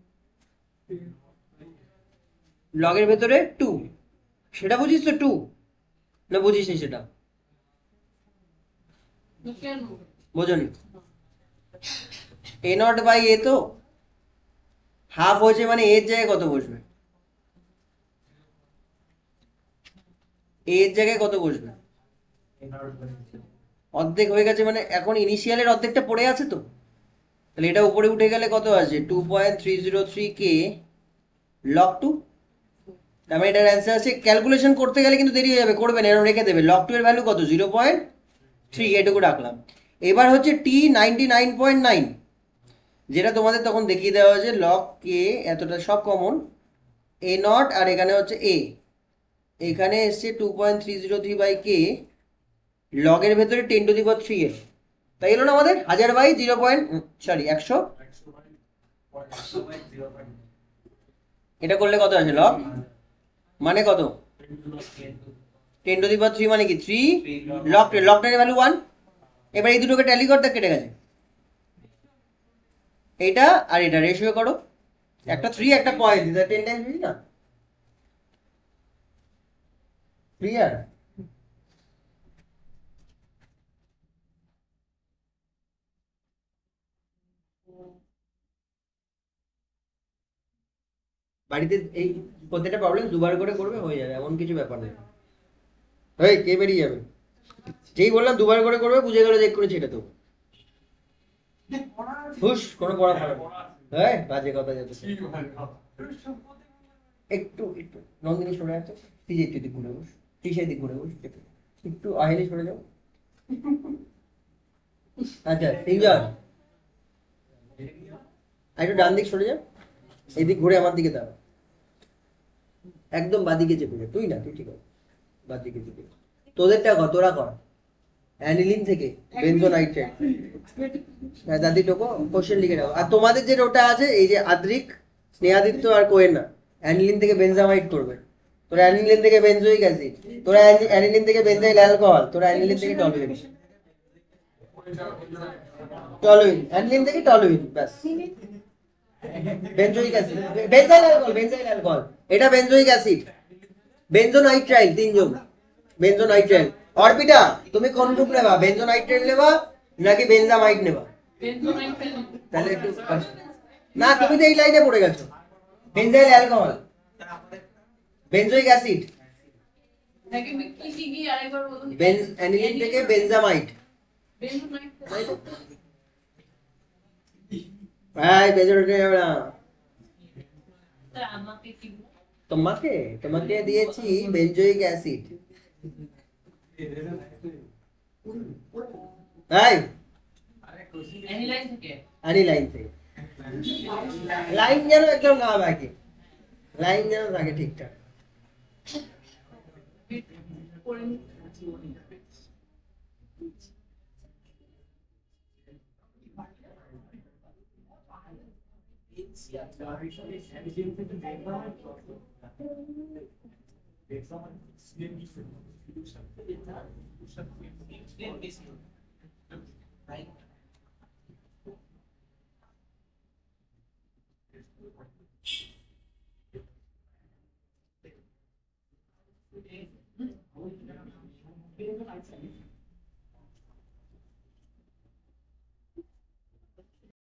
লগের ভেতরে 2। সেটা বুঝিস তো? 2 না বুঝিস নি সেটা? বোঝনি? এ নট বাই এ তো হাফ হয়েছে, মানে এর জায়গায় কত বসবে? এর জায়গায় কত বসবে? অর্ধেক হয়ে গেছে, মানে এখন ইনিশিয়ালের অর্ধেকটা পড়ে আছে তো, তাহলে এটা উপরে উঠে গেলে কত আছে 2.303 কে লগ 2। তার মানে এটার অ্যান্সার আছে। ক্যালকুলেশন করতে গেলে কিন্তু দেরি হয়ে যাবে, করবেন এরকম রেখে দেবে। লগ 2 এর ভ্যালু কত 0.3, এটুকু রাখলাম। এবার হচ্ছে T99.9, যেটা তোমাদের তখন দেখিয়ে দেওয়া হয়েছে লগ কে এতটা সব কমন, এ নট আর এখানে হচ্ছে এ, এখানে এসছে 2.303/k লগের ভেতরে 10⁻³ এর, তাই এলো না আমাদের 1000/0 100। এটা করলে কত আছে লগ, মানে কত 10⁻³ মানে কি 3, লগ 10, লগ 10 এর ভ্যালু 1। এবার এই দুটোকে ট্যালি করতে কেটে গেছে, এটা আর এটা রেশিও করো, একটা 3 একটা 0.3, 10 টাইমস বেশি না, ক্লিয়ার? বাড়িতে এই প্রত্যেকটা প্রবলেম দুবার করে করবে, হয়ে যাবে, এমন কিছু ব্যাপার নেই। এই কে বেরিয়ে যাবে, যেই বললাম দুবার করে করবে বুঝে গেল যে এক্ষুনি ছেড়ে দেবো। হুশ, কোনো পড়া পড়া হ্যাঁ, বাজে কথা যাচ্ছে। একটু একটু নন্দিনী সরে আছে, তুই একটু দিক ঘুরে বস, তুই সেই দিক ঘুরে বস, একটু আহিলি সরে যাও। আচ্ছা তিনজন একটু ডান দিক সরে যাও, এদিক ঘুরে আমার দিকে দাঁড়া, একদম বাদিকে চেপে যা, তুই না, তুই ঠিক আছে, বাদিকে চেপে যা। তোদেরটা কর, তোরা কর অ্যানিলিন থেকে বেনজোনাইট্রেট। হ্যাঁ দাদি টোকো কোশ্চেন লিখে দাও। আর তোমাদের যে ওটা আছে এই যে আদ্রিক, স্নেহাদিত্য আর কোয়েনা, অ্যানিলিন থেকে বেনজামাইট করবে, তোরা অ্যানিলিন থেকে বেনজোইক অ্যাসিড, তোরা অ্যানিলিন থেকে বেনজাইল অ্যালকোহল, তোরা অ্যানিলিন থেকে টলুইন, টলুইন অ্যানিলিন থেকে টলুইন, ব্যাস। Benzoic acid, benzyl alcohol, benzyl alcohol, এটা বেনজোইক অ্যাসিড, বেনজোনাইট্রাইল, তিনজন বেনজোনাইট্রাইল। অর্পিতা তুমি কোন গ্রুপ নেবা, বেনজোনাইট্রাইল নেবা নাকি বেনজামাইট নেবা? তাহলে একটু না, তুমি তো এই লাইনে পড়ে গেছো, benzyl alcohol, benzoic acid, aniline থেকে বেনজামাইট। ভাই বেজোড়ে যাবে না, তোমাকে তোমাকে দিয়েছি বেনজোইক অ্যাসিড। তাই অ্যানিলাইন থেকে, লাইন যেন একদম না বাকি, লাইন যেন থাকে ঠিকঠাক।